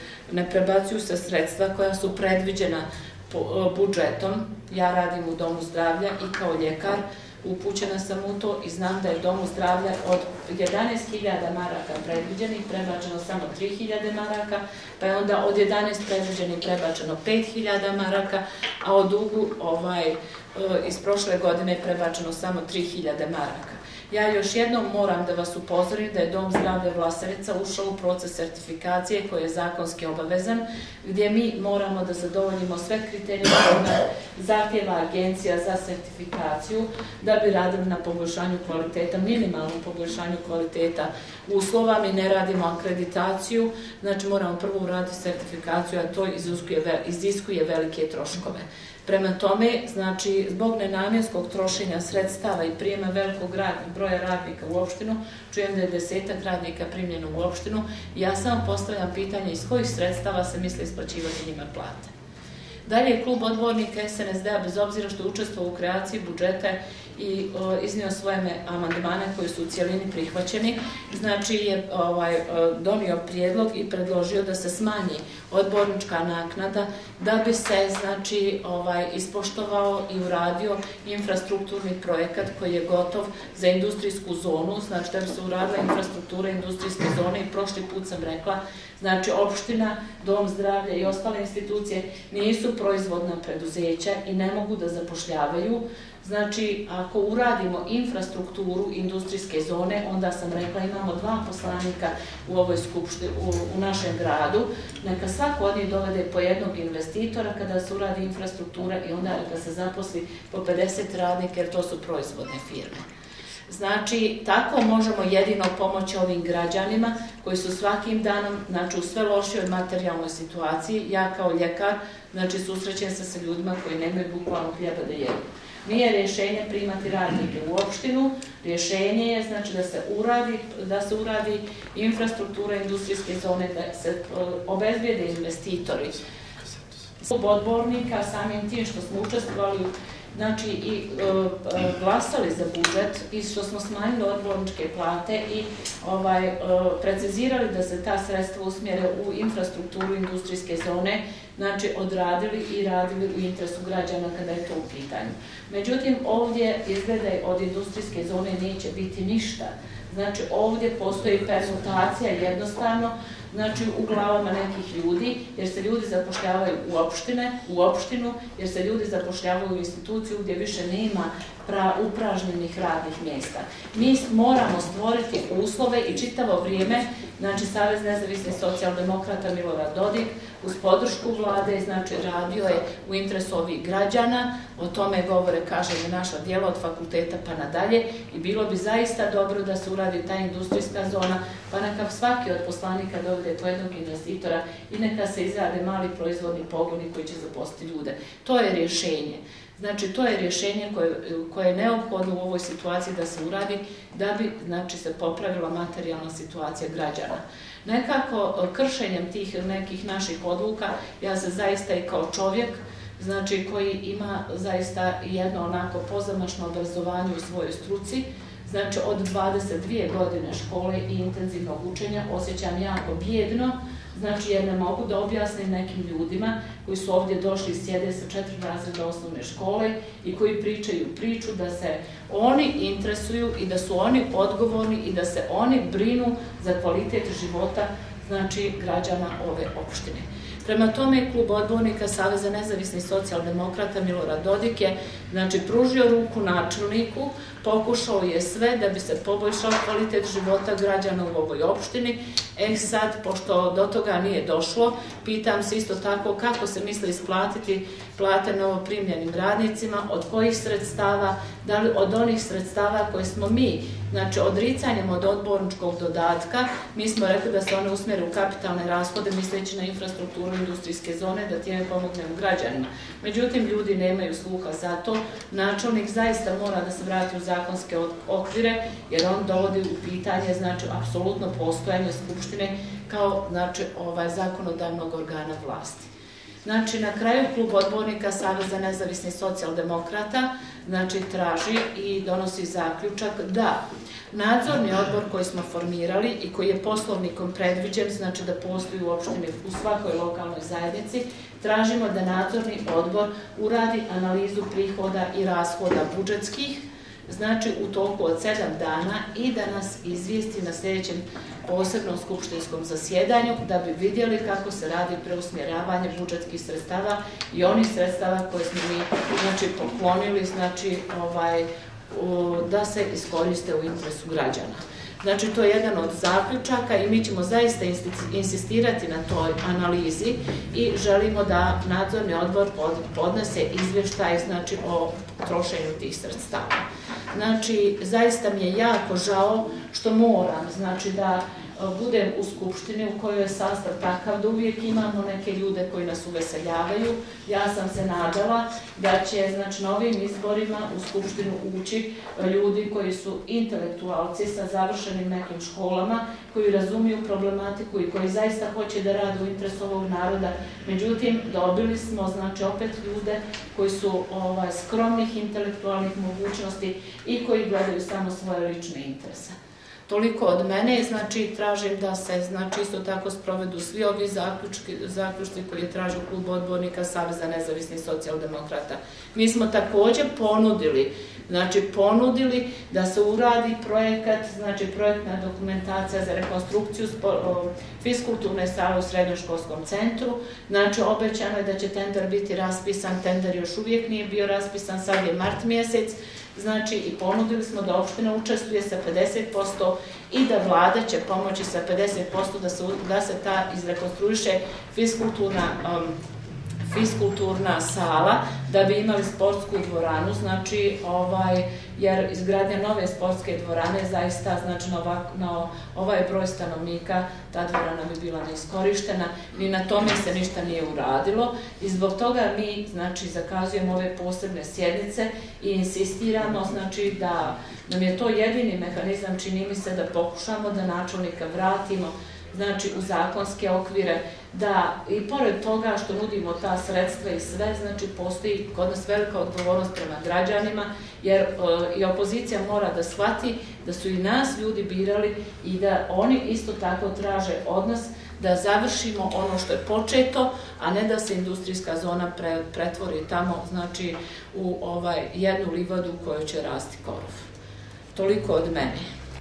ne prebacuju se sredstva koja su predviđena budžetom. Ja radim u Domu zdravlja i kao ljekar upućena sam u to i znam da je Domu zdravlja od jedanaest hiljada maraka predviđenih prebačeno samo tri hiljade maraka, pa je onda od jedanaest predviđenih prebačeno pet hiljada maraka, a od dugu ovaj, iz prošle godine je prebačeno samo tri hiljade maraka. Ja još jednom moram da vas upozorim da je Dom zdravlja Vlasenica ušao u proces sertifikacije koji je zakonski obavezan, gdje mi moramo da zadovoljimo sve kriterije koje zahtjeva agencija za sertifikaciju da bi radili na poboljšanju kvaliteta, minimalnom poboljšanju kvaliteta uslova. Mi ne radimo akreditaciju, znači moramo prvo uraditi sertifikaciju, a to iziskuje, iziskuje velike troškove. Prema tome, znači, zbog nenamjenskog trošenja sredstava i prijema velikog broja radnika u opštinu, čujem da je desetak radnika primljeno u opštinu, ja samo postavljam pitanje iz kojih sredstava se misli isplaćivati njima plate. Dalje, klub odbornika S N S D-a, bez obzira što je učestvovao u kreaciji budžeta i o, iznio svoje amandmane koji su u cijelini prihvaćeni, znači je ovaj, donio prijedlog i predložio da se smanji odbornička naknada da bi se znači ovaj, ispoštovao i uradio infrastrukturni projekat koji je gotov za industrijsku zonu, znači da bi se uradila infrastruktura industrijske zone i prošli put sam rekla, znači opština, dom zdravlja i ostale institucije nisu proizvodna preduzeća i ne mogu da zapošljavaju. Znači, ako uradimo infrastrukturu industrijske zone, onda sam rekla imamo dva poslanika u ovoj skupštini, u, u našem gradu, neka svako od njih dovede po jednog investitora kada se uradi infrastruktura i onda neka se zaposli po pedeset radnika jer to su proizvodne firme. Znači, tako možemo jedino pomoći ovim građanima koji su svakim danom, znači u sve lošijoj materijalnoj situaciji. Ja kao ljekar, znači susrećem se sa ljudima koji nemaju bukvalno hljeba da jedu. Nije rješenje primati radnike u opštinu, rješenje je znači da se uradi, da se uradi infrastruktura industrijske zone, da se obezbijede investitori. Klub odbornika, samim tim što smo učestvovali znači i e, glasali za budžet i što smo smanjili odborničke plate i ovaj, e, precizirali da se ta sredstva usmjere u infrastrukturu industrijske zone, znači odradili i radili u interesu građana kada je to u pitanju. Međutim, ovdje izgleda od industrijske zone neće biti ništa. Znači ovdje postoji permutacija jednostavno, znači u glavama nekih ljudi, jer se ljudi zapošljavaju u opštine, u opštinu, jer se ljudi zapošljavaju u instituciju gdje više nema pra, upražnjenih radnih mjesta. Mi moramo stvoriti uslove i čitavo vrijeme, znači Savez nezavisnih socijaldemokrata Milorad Dodik uz podršku vlade, znači radio je u interesu ovih građana, o tome govore, kaže i naša djela od fakulteta pa nadalje i bilo bi zaista dobro da se uradi ta industrijska zona, pa neka svaki od poslanika dovede po jednog investitora i neka se izrade mali proizvodni pogoni koji će zaposliti ljude. To je rješenje. Znači, to je rješenje koje, koje je neophodno u ovoj situaciji da se uradi da bi znači, se popravila materijalna situacija građana. Nekako, kršenjem tih nekih naših odluka, ja se zaista i kao čovjek, znači koji ima zaista jedno onako pozamašno obrazovanje u svojoj struci, znači od dvadeset dvije godine škole i intenzivnog učenja osjećam jako bijedno, znači jer ne mogu da objasnim nekim ljudima koji su ovdje došli i sjede sa četiri razreda osnovne škole i koji pričaju priču da se oni interesuju i da su oni odgovorni i da se oni brinu za kvalitet života znači građana ove opštine. Prema tome, klub odbornika Saveza nezavisnih socijaldemokrata Milorad Dodik je znači, pružio ruku načelniku, pokušao je sve da bi se poboljšao kvalitet života građana u ovoj opštini. E sad, pošto do toga nije došlo, pitam se isto tako kako se misli isplatiti plate novoprimljenim radnicima, od kojih sredstava, da li od onih sredstava koje smo mi, znači odricanjem od odborničkog dodatka, mi smo rekli da se one usmjere u kapitalne rashode misleći na infrastrukturu industrijske zone, da time pomognemo građanima. Međutim, ljudi nemaju sluha za to. Načelnik zaista mora da se vrati u zakonske okvire, jer on dovodi u pitanje, znači, apsolutno postojanje Skupštine kao, znači, ovaj, zakonodavnog organa vlasti. Znači, na kraju klub odbornika Saveza nezavisnih socijaldemokrata znači, traži i donosi zaključak da nadzorni odbor koji smo formirali i koji je poslovnikom predviđen, znači da postoji u opštini u svakoj lokalnoj zajednici, tražimo da nadzorni odbor uradi analizu prihoda i rashoda budžetskih, znači u toku od sedam dana i da nas izvijesti na sljedećem posebnom skupštinskom zasjedanju da bi vidjeli kako se radi preusmjeravanje budžetskih sredstava i onih sredstava koje smo mi znači, poklonili znači, ovaj, da se iskoriste u interesu građana. Znači, to je jedan od zaključaka i mi ćemo zaista insistirati na toj analizi i želimo da nadzorni odbor podnese izvještaj znači, o trošenju tih sredstava. Znači, zaista mi je jako žao što moram, znači da budem u skupštini u kojoj je sastav takav da uvijek imamo neke ljude koji nas uveseljavaju. Ja sam se nadala da će, znači, na ovim izborima u skupštinu ući ljudi koji su intelektualci sa završenim nekim školama, koji razumiju problematiku i koji zaista hoće da rade u interesu ovog naroda. Međutim, dobili smo, znači, opet ljude koji su ovaj, skromnih intelektualnih mogućnosti i koji gledaju samo svoje lične interese. Toliko od mene, znači tražim da se, znači, isto tako sprovedu svi ovi zaključci koji je tražio klub odbornika Saveza nezavisnih socijaldemokrata. Mi smo također ponudili, znači ponudili da se uradi projekat, znači projektna dokumentacija za rekonstrukciju fiskulturne sale u srednjoškolskom centru. Znači obećano je da će tender biti raspisan, tender još uvijek nije bio raspisan, sad je mart mjesec. Znači i ponudili smo da opština učestvuje sa pedeset posto i da vlada će pomoći sa pedeset posto da se, da se ta izrekonstruiše fiskulturna, um, fiskulturna sala, da bi imali sportsku dvoranu, znači ovaj, jer izgradnja nove sportske dvorane zaista, znači na, ovak, na ovaj broj stanovnika ta dvorana bi bila neiskorištena, ni na tome se ništa nije uradilo i zbog toga mi, znači, zakazujemo ove posebne sjednice i insistiramo, znači, da nam je to jedini mehanizam, čini mi se, da pokušamo da načelnika vratimo, znači, u zakonske okvire, da i pored toga što nudimo ta sredstva i sve, znači, postoji kod nas velika odgovornost prema građanima, jer e, i opozicija mora da shvati da su i nas ljudi birali i da oni isto tako traže od nas da završimo ono što je početo, a ne da se industrijska zona pre, pretvori tamo, znači, u ovaj, jednu livadu u kojoj će rasti korov. Toliko od mene.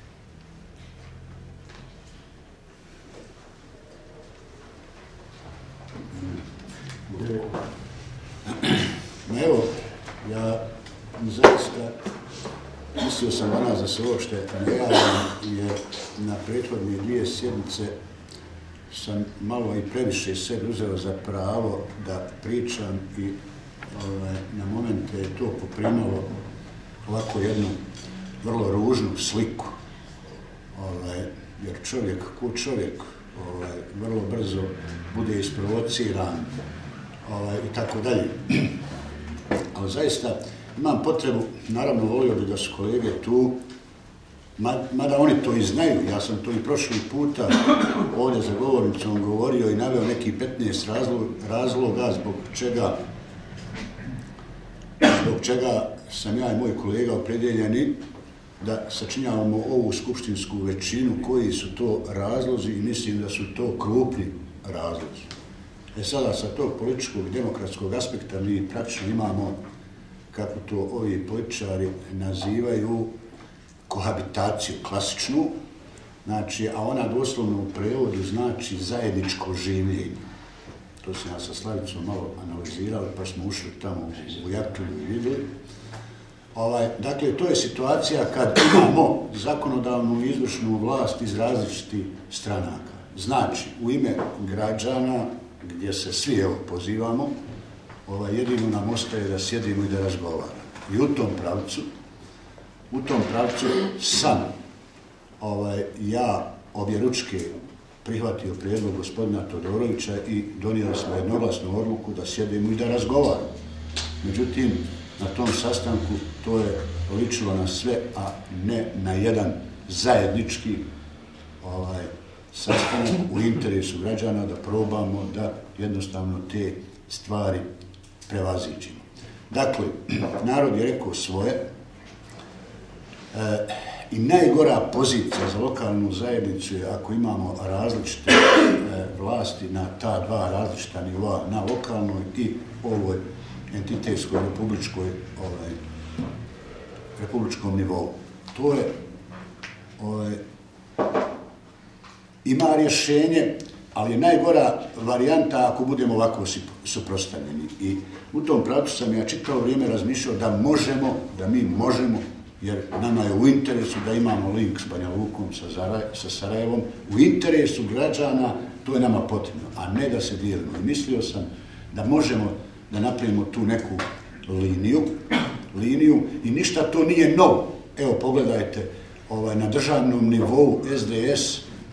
Evo, ja zaista mislio sam danas da se uopšte ne javim, jer na prethodne dvije sjednice sam malo i previše sebi uzeo za pravo da pričam i ovaj, na momente je to poprimalo ovako jednu vrlo ružnu sliku, ovaj, jer čovjek, ko čovjek, ovaj, vrlo brzo bude isprovociran, ovaj, i tako dalje. Ali zaista imam potrebu, naravno volio bi da su kolege tu, mada oni to i znaju, ja sam to i prošli puta ovdje za govornicom govorio i naveo neki petnaest razloga zbog čega, zbog čega sam ja i moj kolega opredjeljeni da sačinjavamo ovu skupštinsku većinu, koji su to razlozi i mislim da su to krupni razlozi. E sada sa tog političkog i demokratskog aspekta mi praktično imamo, kako to ovi političari nazivaju, kohabitaciju klasičnu, znači, a ona doslovno u prevodu znači zajedničko življenje. To sam ja sa Slavicom malo analizirali, pa smo ušli tamo u Jaklju i vidjeli. Ovaj, dakle, to je situacija kad imamo zakonodavnu i izvršnu vlast iz različitih stranaka. Znači, u ime građana, gdje se svi evo pozivamo, ovaj, jedino nam ostaje da sjedimo i da razgovaramo. I u tom pravcu, u tom pravcu sam ovaj, ja objeručke prihvatio prijedlog gospodina Todorovića i donijeli smo jednoglasnu odluku da sjedimo i da razgovaramo. Međutim, na tom sastanku to je ličilo na sve, a ne na jedan zajednički ovaj, sastanak u interesu građana da probamo da jednostavno te stvari prevaziđimo. Dakle, narod je rekao svoje e, i najgora pozicija za lokalnu zajednicu je ako imamo različite e, vlasti na ta dva različita nivoa, na lokalnoj i ovoj entitetskoj, republičkoj, ovaj, republičkom nivou. To je ovaj, ima rješenje, ali je najgora varijanta ako budemo ovako suprotstavljeni. I u tom pravcu sam ja čitavo vrijeme razmišljao da možemo, da mi možemo, jer nama je u interesu da imamo link s Banja Lukom, sa, Zaraj, sa Sarajevom, u interesu građana, to je nama potrebno, a ne da se dijelimo. I mislio sam da možemo da napravimo tu neku liniju, liniju i ništa to nije novo. Evo, pogledajte, ovaj, na državnom nivou S D S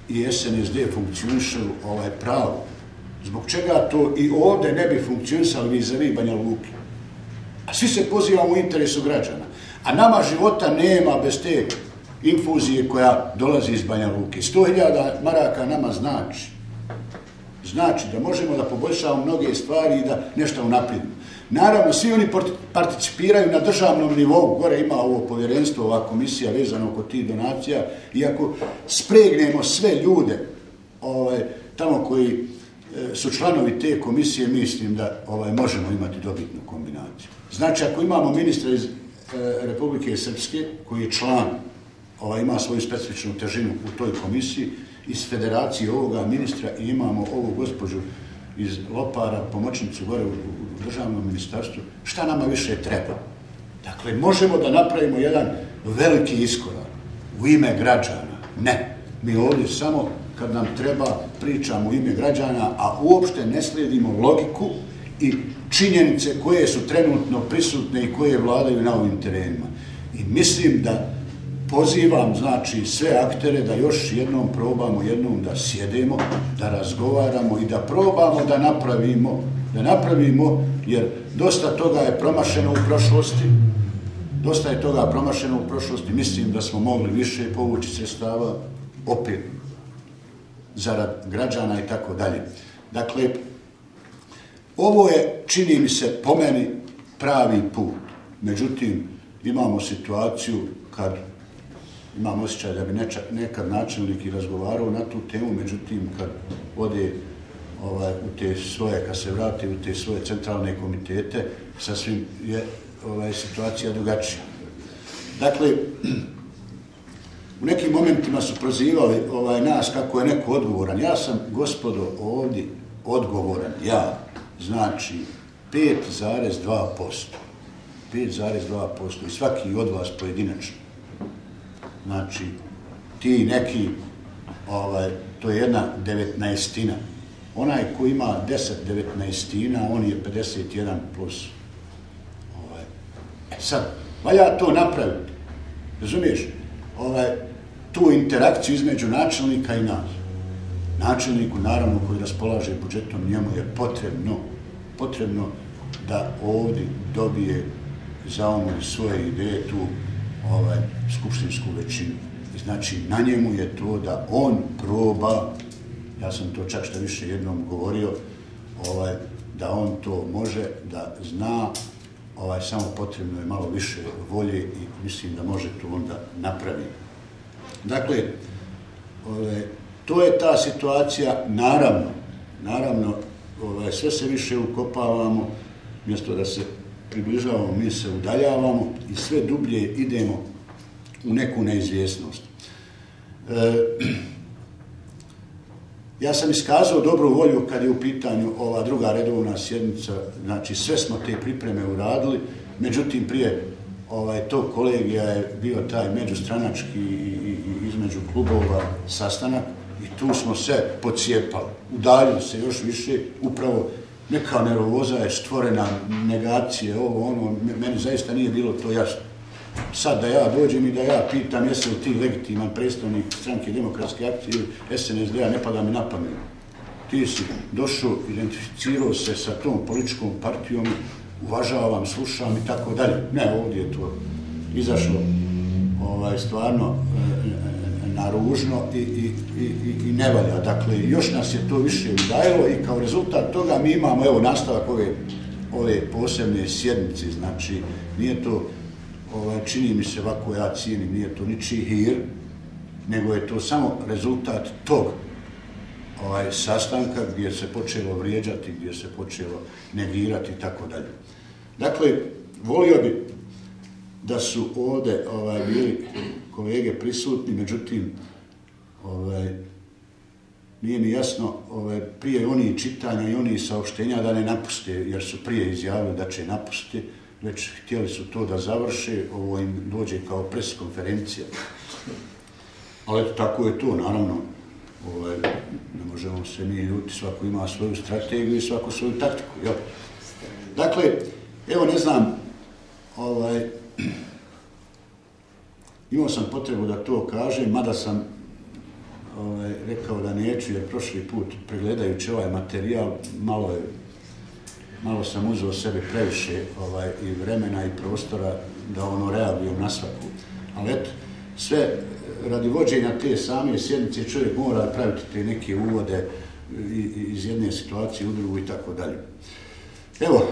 i S N S D funkcionišu ovaj pravo. Zbog čega to i ovdje ne bi funkcionisali vis-a-vis Banja Luke? A svi se pozivamo u interesu građana. A nama života nema bez te infuzije koja dolazi iz Banja Luke. sto hiljada maraka nama znači. Znači da možemo da poboljšavamo mnoge stvari i da nešto unaprijedimo. Naravno, svi oni participiraju na državnom nivou. Gore ima ovo povjerenstvo, ova komisija vezana oko tih donacija. I ako spregnemo sve ljude ovaj, tamo koji su članovi te komisije, mislim da ovaj, možemo imati dobitnu kombinaciju. Znači, ako imamo ministra iz e, Republike Srpske, koji je član, ovaj, ima svoju specifičnu težinu u toj komisiji, iz federacije ovoga ministra i imamo ovu gospođu iz Lopara, pomoćnicu gore u, u državnom ministarstvu, šta nama više treba? Dakle, možemo da napravimo jedan veliki iskorak u ime građana. Ne, mi ovdje samo kad nam treba pričamo u ime građana, a uopšte ne slijedimo logiku i činjenice koje su trenutno prisutne i koje vladaju na ovim terenima. I mislim da pozivam, znači, sve aktere da još jednom probamo, jednom da sjedemo, da razgovaramo i da probamo da napravimo, da napravimo, jer dosta toga je promašeno u prošlosti, dosta je toga promašeno u prošlosti, mislim da smo mogli više povući sredstava, opet, zarad građana i tako dalje. Dakle, ovo je, čini mi se, po meni pravi put. Međutim, imamo situaciju kad imam osjećaj da bi nečak, nekad načelnik i razgovarao na tu temu, međutim, kad ode ovaj, u te svoje, kad se vrati u te svoje centralne komitete, sasvim je ovaj, situacija drugačija. Dakle, u nekim momentima su prozivali ovaj, nas kako je neko odgovoran. Ja sam, gospodo, ovdje odgovoran. Ja, znači, pet zarez dva posto. pet zarez dva posto i svaki od vas pojedinačno. Znači, ti neki, ovaj, to je jedna devetnaestina. Onaj ko ima deset devetnaestina, on je pedeset jedan plus. Ovaj. E sad, valja to napraviti. Razumiješ? Ovaj, tu interakciju između načelnika i nas. Načelniku, naravno, koji raspolaže budžetom, njemu je potrebno, potrebno da ovdje dobije za ono svoje ideje tu ovaj, skupštinsku većinu. Znači, na njemu je to da on proba, ja sam to čak što više jednom govorio, ovaj, da on to može, da zna, ovaj, samo potrebno je malo više volje i mislim da može to onda napraviti. Dakle, ovaj, to je ta situacija, naravno, naravno, ovaj, sve se više ukopavamo, mjesto da se približavamo, mi se udaljavamo i sve dublje idemo u neku neizvjesnost. E, ja sam iskazao dobru volju kad je u pitanju ova druga redovna sjednica, znači sve smo te pripreme uradili, međutim prije ovaj, tog kolegija je bio taj međustranački i, i, i između klubova sastanak i tu smo se pocijepali, udaljili se još više, upravo neka nervoza je stvorena, negacije, ovo, ono, meni zaista nije bilo to jasno. Sad da ja dođem i da ja pitam jesi li ti legitiman predstavnik stranke demokratske akcije ili S N S D-a, ne pada mi na pamet. Ti si došao, identificirao se sa tom političkom partijom, uvažavam, slušam i tako dalje. Ne, ovdje je to izašlo ovaj, stvarno naružno i, i, i, i ne valja. Dakle, još nas je to više udajalo i kao rezultat toga mi imamo, evo, nastavak ove, ove posebne sjednice. Znači, nije to, ovaj, čini mi se ovako ja cijenim, nije to ničiji hir, nego je to samo rezultat tog ovaj, sastanka gdje se počelo vrijeđati, gdje se počelo negirati i tako dalje. Dakle, volio bi da su ovdje ovaj, bili kolege prisutni, međutim, ovaj, nije mi jasno, ovaj, prije oni čitanja i oni saopštenja da ne napuste, jer su prije izjavili da će napustiti, već htjeli su to da završe, ovo im dođe kao pres konferencija. Ali eto, tako je to, naravno, ovaj, ne možemo se mi ljuti, svako ima svoju strategiju i svako svoju taktiku. Jel? Dakle, evo ne znam, ovaj, imao sam potrebu da to kažem, mada sam ovaj, rekao da neću, jer prošli put, pregledajući ovaj materijal, malo, je, malo sam uzeo sebi previše ovaj, i vremena i prostora da ono reagujem na svaku. Ali eto, sve radi vođenja te same sjednice čovjek mora praviti te neke uvode iz jedne situacije u drugu i tako dalje. Evo.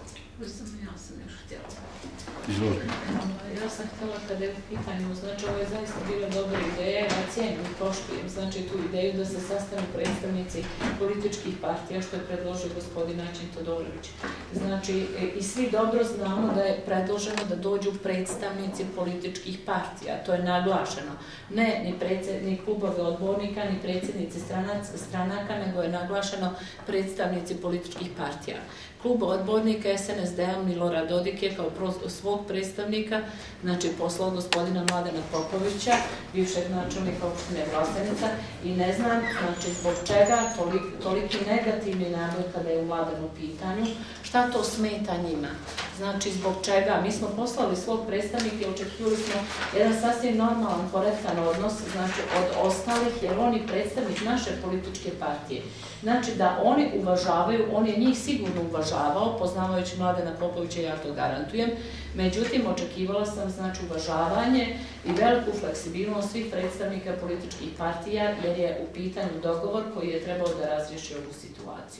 Ja sam još htjela. Izvolite. Ja sam htjela kada je u pitanju, znači ovo je zaista bila dobra ideja, ja cijenim i poštujem, znači tu ideju da se sastanu predstavnici političkih partija, što je predložio gospodin Aćim Todorović. Znači, i svi dobro znamo da je predloženo da dođu predstavnici političkih partija, to je naglašeno. Ne ni, ni klubove odbornika, ni predsjednici stranaka, nego je naglašeno predstavnici političkih partija. Klub odbornika es en es de-a Milorad Dodik je kao svog predstavnika, znači poslao gospodina Mladena Popovića, bivšeg načelnika opštine Vlasenica, i ne znam, znači zbog čega toliki, toliki negativni naboj kada je u Mladen u pitanju, šta to smeta njima. Znači zbog čega? Mi smo poslali svog predstavnika i očekivali smo jedan sasvim normalan, korektan odnos, znači od ostalih, jer on je predstavnik naše političke partije. Znači da oni uvažavaju, on je njih sigurno uvažavao, poznavajući Mladena Popovića, ja to garantujem, međutim očekivala sam znači uvažavanje i veliku fleksibilnost svih predstavnika političkih partija, jer je u pitanju dogovor koji je trebao da razriješi ovu situaciju.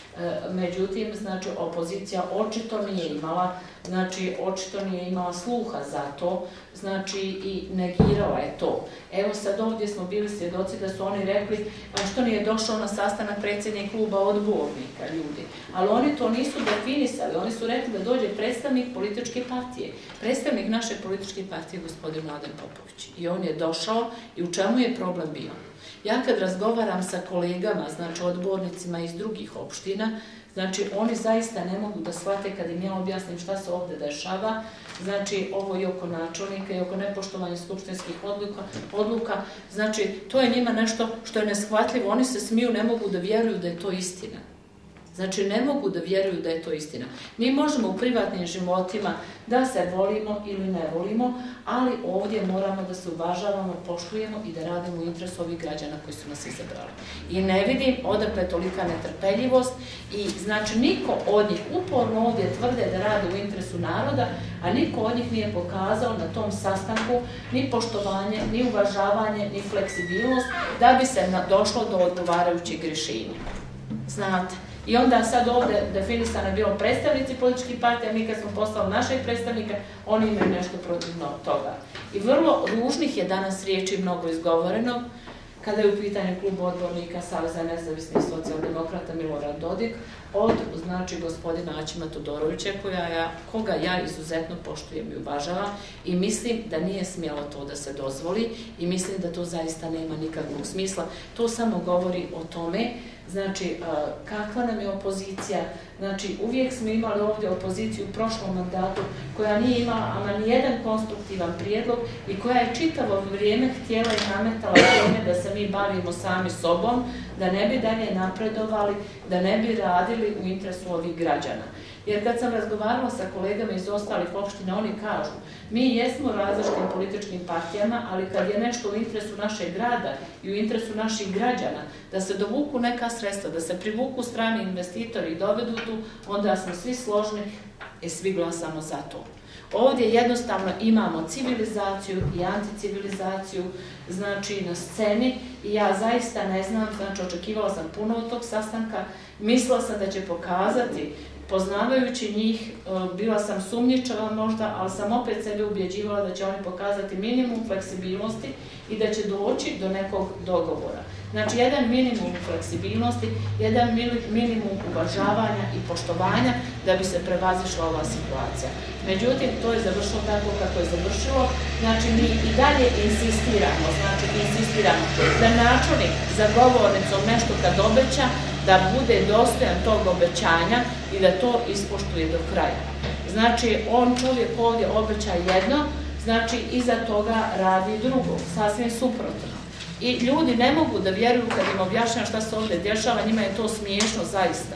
Međutim, znači, opozicija očito nije imala, znači, očito nije imala sluha za to, znači, i negirala je to. Evo sad ovdje smo bili svjedoci da su oni rekli, a što nije došao na sastanak predsjednik kluba odbornika, ljudi. Ali oni to nisu definisali, oni su rekli da dođe predstavnik političke partije. Predstavnik naše političke partije, gospodin Mladen Popović. I on je došao i u čemu je problem bio? Ja kad razgovaram sa kolegama, znači odbornicima iz drugih opština, znači oni zaista ne mogu da shvate kad im ja objasnim šta se ovdje dešava, znači ovo i oko načelnika i oko nepoštovanja skupštinskih odluka, odluka, znači to je njima nešto što je neshvatljivo, oni se smiju, ne mogu da vjeruju da je to istina. Znači, ne mogu da vjeruju da je to istina. Mi možemo u privatnim životima da se volimo ili ne volimo, ali ovdje moramo da se uvažavamo, poštujemo i da radimo u interesu ovih građana koji su nas izabrali. I ne vidim odakle tolika netrpeljivost i znači niko od njih uporno ovdje tvrde da rade u interesu naroda, a niko od njih nije pokazao na tom sastanku ni poštovanje, ni uvažavanje, ni fleksibilnost da bi se došlo do odgovarajućih rješenja. Znate? I onda sad ovdje definisano je bilo predstavnici političkih partija, mi kad smo poslali našeg predstavnika, oni imaju nešto protivno toga. I vrlo ružnih je danas riječi mnogo izgovoreno, kada je u pitanju klub odbornika Saveza nezavisnih socijaldemokrata Milorad Dodik, od, znači, gospodina Aćima Todorovića, koja ja, koga ja izuzetno poštujem i uvažavam i mislim da nije smjelo to da se dozvoli i mislim da to zaista nema nikakvog smisla. To samo govori o tome, znači, kakva nam je opozicija. Znači, uvijek smo imali ovdje opoziciju u prošlom mandatu koja nije imala ama nijedan konstruktivan prijedlog i koja je čitavo vrijeme htjela i nametala teme da se mi bavimo sami sobom, da ne bi dalje napredovali, da ne bi radili u interesu ovih građana. Jer kad sam razgovarala sa kolegama iz ostalih opština, oni kažu, mi jesmo u različitim političkim partijama, ali kad je nešto u interesu našeg grada i u interesu naših građana, da se dovuku neka sredstva, da se privuku strani investitori i dovedu tu, onda smo svi složni i svi glasamo za to. Ovdje jednostavno imamo civilizaciju i anticivilizaciju, znači na sceni i ja zaista ne znam, znači očekivala sam puno od tog sastanka, mislila sam da će pokazati, poznavajući njih, bila sam sumnjičava možda, ali sam opet sebe ubjeđivala da će oni pokazati minimum fleksibilnosti i da će doći do nekog dogovora. Znači, jedan minimum fleksibilnosti, jedan minimum uvažavanja i poštovanja da bi se prevazišla ova situacija. Međutim, to je završilo tako kako je završilo. Znači, mi i dalje insistiramo, znači, insistiramo da načelnik za govornicom nešto kad obeća, da bude dostojan tog obećanja i da to ispoštuje do kraja. Znači, on čovjek ovdje obeća jedno, znači, iza toga radi drugo, sasvim suprotno. I ljudi ne mogu da vjeruju kad im objašnjam šta se ovdje dešava, njima je to smiješno zaista.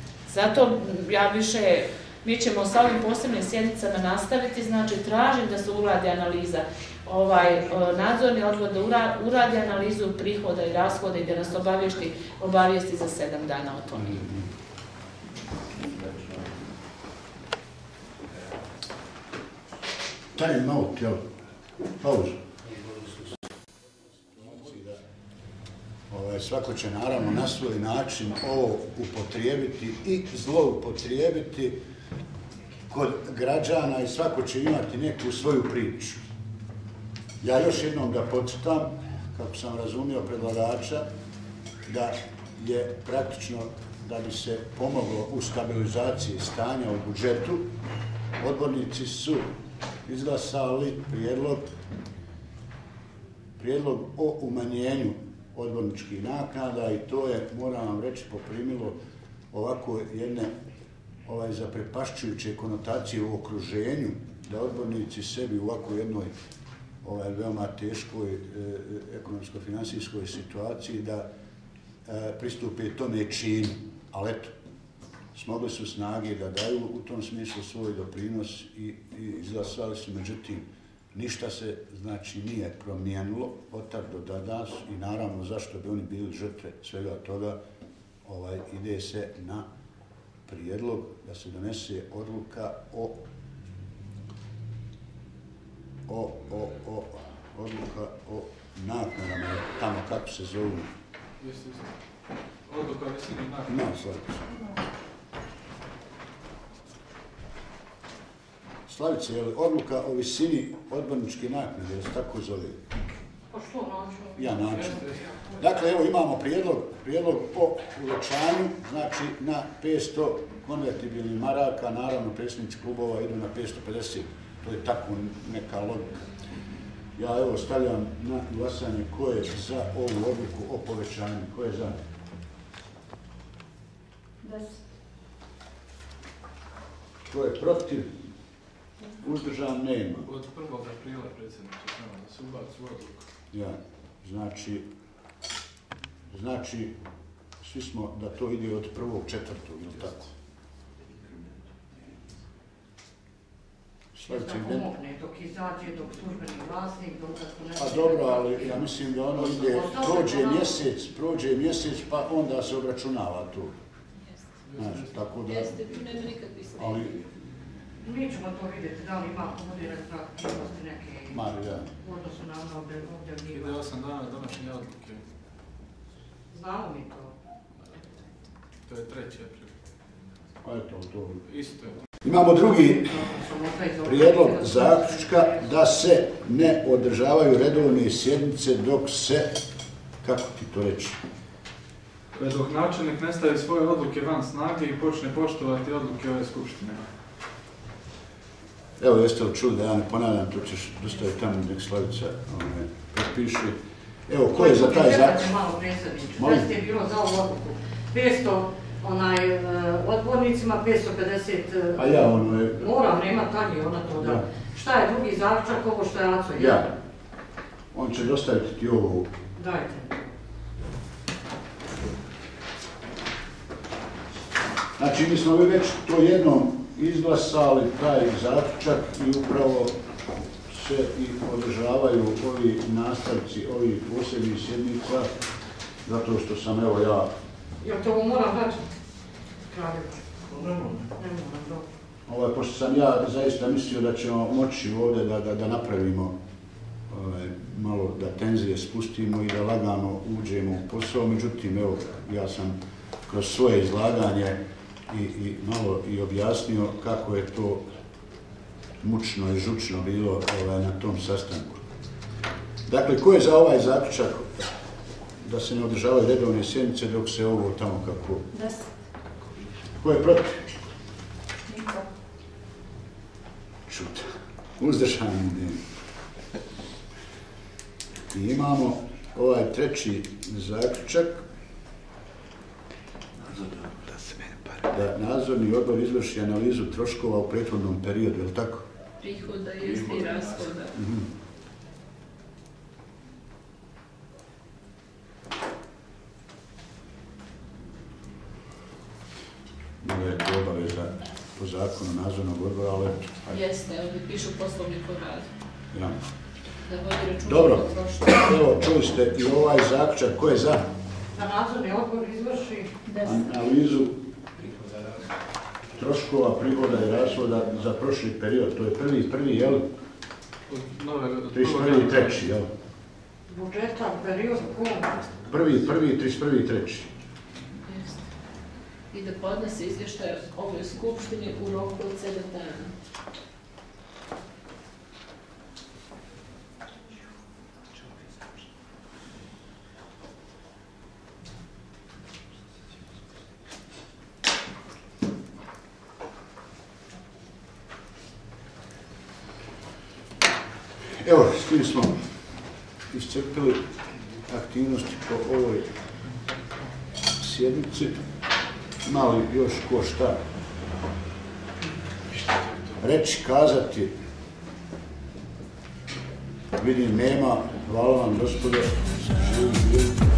Zato ja više, mi ćemo sa ovim posebnim sjednicama nastaviti, znači tražim da se uradi analiza ovaj nadzorni odbor da uradi analizu prihoda i rashoda i da nas obavijesti, obavijesti za sedam dana o tome. Time out, jel? Pauzu. Svako će naravno na svoj način ovo upotrijebiti i zloupotrijebiti kod građana i svako će imati neku svoju priču. Ja još jednom da podcrtam, kako sam razumio predlagača, da je praktično da bi se pomoglo u stabilizaciji stanja u budžetu, odbornici su izglasali prijedlog, prijedlog o umanjenju odborničkih naknada i to je, moram vam reći, poprimilo ovako jedne ovaj, zaprepašćujuće konotacije u okruženju, da odbornici sebi u ovako jednoj ovaj, veoma teškoj e, ekonomsko-finansijskoj situaciji da e, pristupe tome činu. Ali eto, smogli su snage da daju u tom smislu svoj doprinos i, i izglasali su, međutim, ništa se, znači, nije promijenilo od tad do danas i naravno zašto bi oni bili žrtve svega toga, ovaj, ide se na prijedlog da se donese odluka o, o, o, o odluka o naknadama, tamo kako se zovu. Jeste, odluka o visini naknada. No, Slavice. Slavice, je li odluka o visini odborničke naknade, da se tako zove? Pa što način? Ja način. Dakle, evo imamo prijedlog, prijedlog o uvećanju, znači na petsto konvertibilnih maraka, naravno predsjednici klubova idu na petsto pedeset, to je tako neka logika. Ja evo stavljam na glasanje ko je za ovu odluku o povećanju, ko je za? Deset. Ko je protiv? Uzdržan nema. Od prvog aprila predsjedniče znamo da se ubaci u odluku. Ja, znači, znači, svi smo da to ide od prvog četvrtog, ili tako? Da pomogne dok izađe, dok službeni glasnik, dok kako ne... Pa dobro, ali ja mislim da ono ide, prođe mjesec, prođe mjesec, pa onda se obračunava to. Znači, tako da... Jeste, nema nikakvi slijedni. Ali... Mi ćemo to vidjeti, da li ima akomodirane aktivnosti neke Marija. u odnosu na ono ovdje ovdje Ide osam dana donošenja odluke. Znamo mi to. To je treći april. Pa eto, to... Isto je. Imamo drugi prijedlog zaključka da se ne održavaju redovne sjednice dok se, kako ti to reći? Dok načelnik ne stavi svoje odluke van snage i počne poštovati odluke ove skupštine. Evo, jeste li čuli da ja ne ponavljam, to ćeš dostaviti tamo nek Slavica potpiši. Evo, ko je za taj zaključak? Malo predsjedniče, da ste bilo za ovu odluku. petsto onaj, odbornicima, petsto pedeset... A ja, ono je... Moram, nema tanje, ona to da. Šta je drugi zaključak, ovo što je Aco? Ja. On će dostaviti ti ovo. Dajte. Znači, mi smo već to jednom izglasali, taj zaključak, i upravo se i održavaju ovi nastavci, ovi posebnih sjednica, zato što sam, evo, ja... Jel to ovo moram vraćati? Kraljevo. Ne moram. Ne moram, dobro. Ovaj, pošto sam ja zaista mislio da ćemo moći ovdje da, da, da napravimo ovaj, malo, da tenzije spustimo i da lagano uđemo u posao, međutim, evo, ja sam kroz svoje izlaganje i, i malo i objasnio kako je to mučno i žučno bilo ovaj, na tom sastanku. Dakle, ko je za ovaj zaključak da se ne održavaju redovne sjednice dok se ovo tamo kako... Deset. Ko je protiv? Niko. Čuta. Uzdržani dnevni. I imamo ovaj treći zaključak da nadzorni odbor izvrši analizu troškova u prethodnom periodu, je li tako? Prihoda i isti rashoda. Mm-hmm. Ovo je to obaveza po zakonu nadzornog odbora, ali... Jeste, ovdje pišu poslovnik o radu. Ja. Da vodi računa Dobro, o trošku. evo čuli ste i ovaj zaključak, ko je za Da nadzorni odbor izvrši analizu troškova, prihoda i rashoda za prošli period, to je prvi, prvi, jel? trideset prvi treći, jel? budžeta u periodu kuna. Prvi, prvi, trideset prvi treći. Jeste. I da podnese izvještaj ovoj skupštini u roku od sedam dana. Evo, s tim smo iscrpili aktivnosti po ovoj sjednici. Mali još ko šta reći, kazati. Vidim nema. Hvala vam, gospodo. Živim, živim.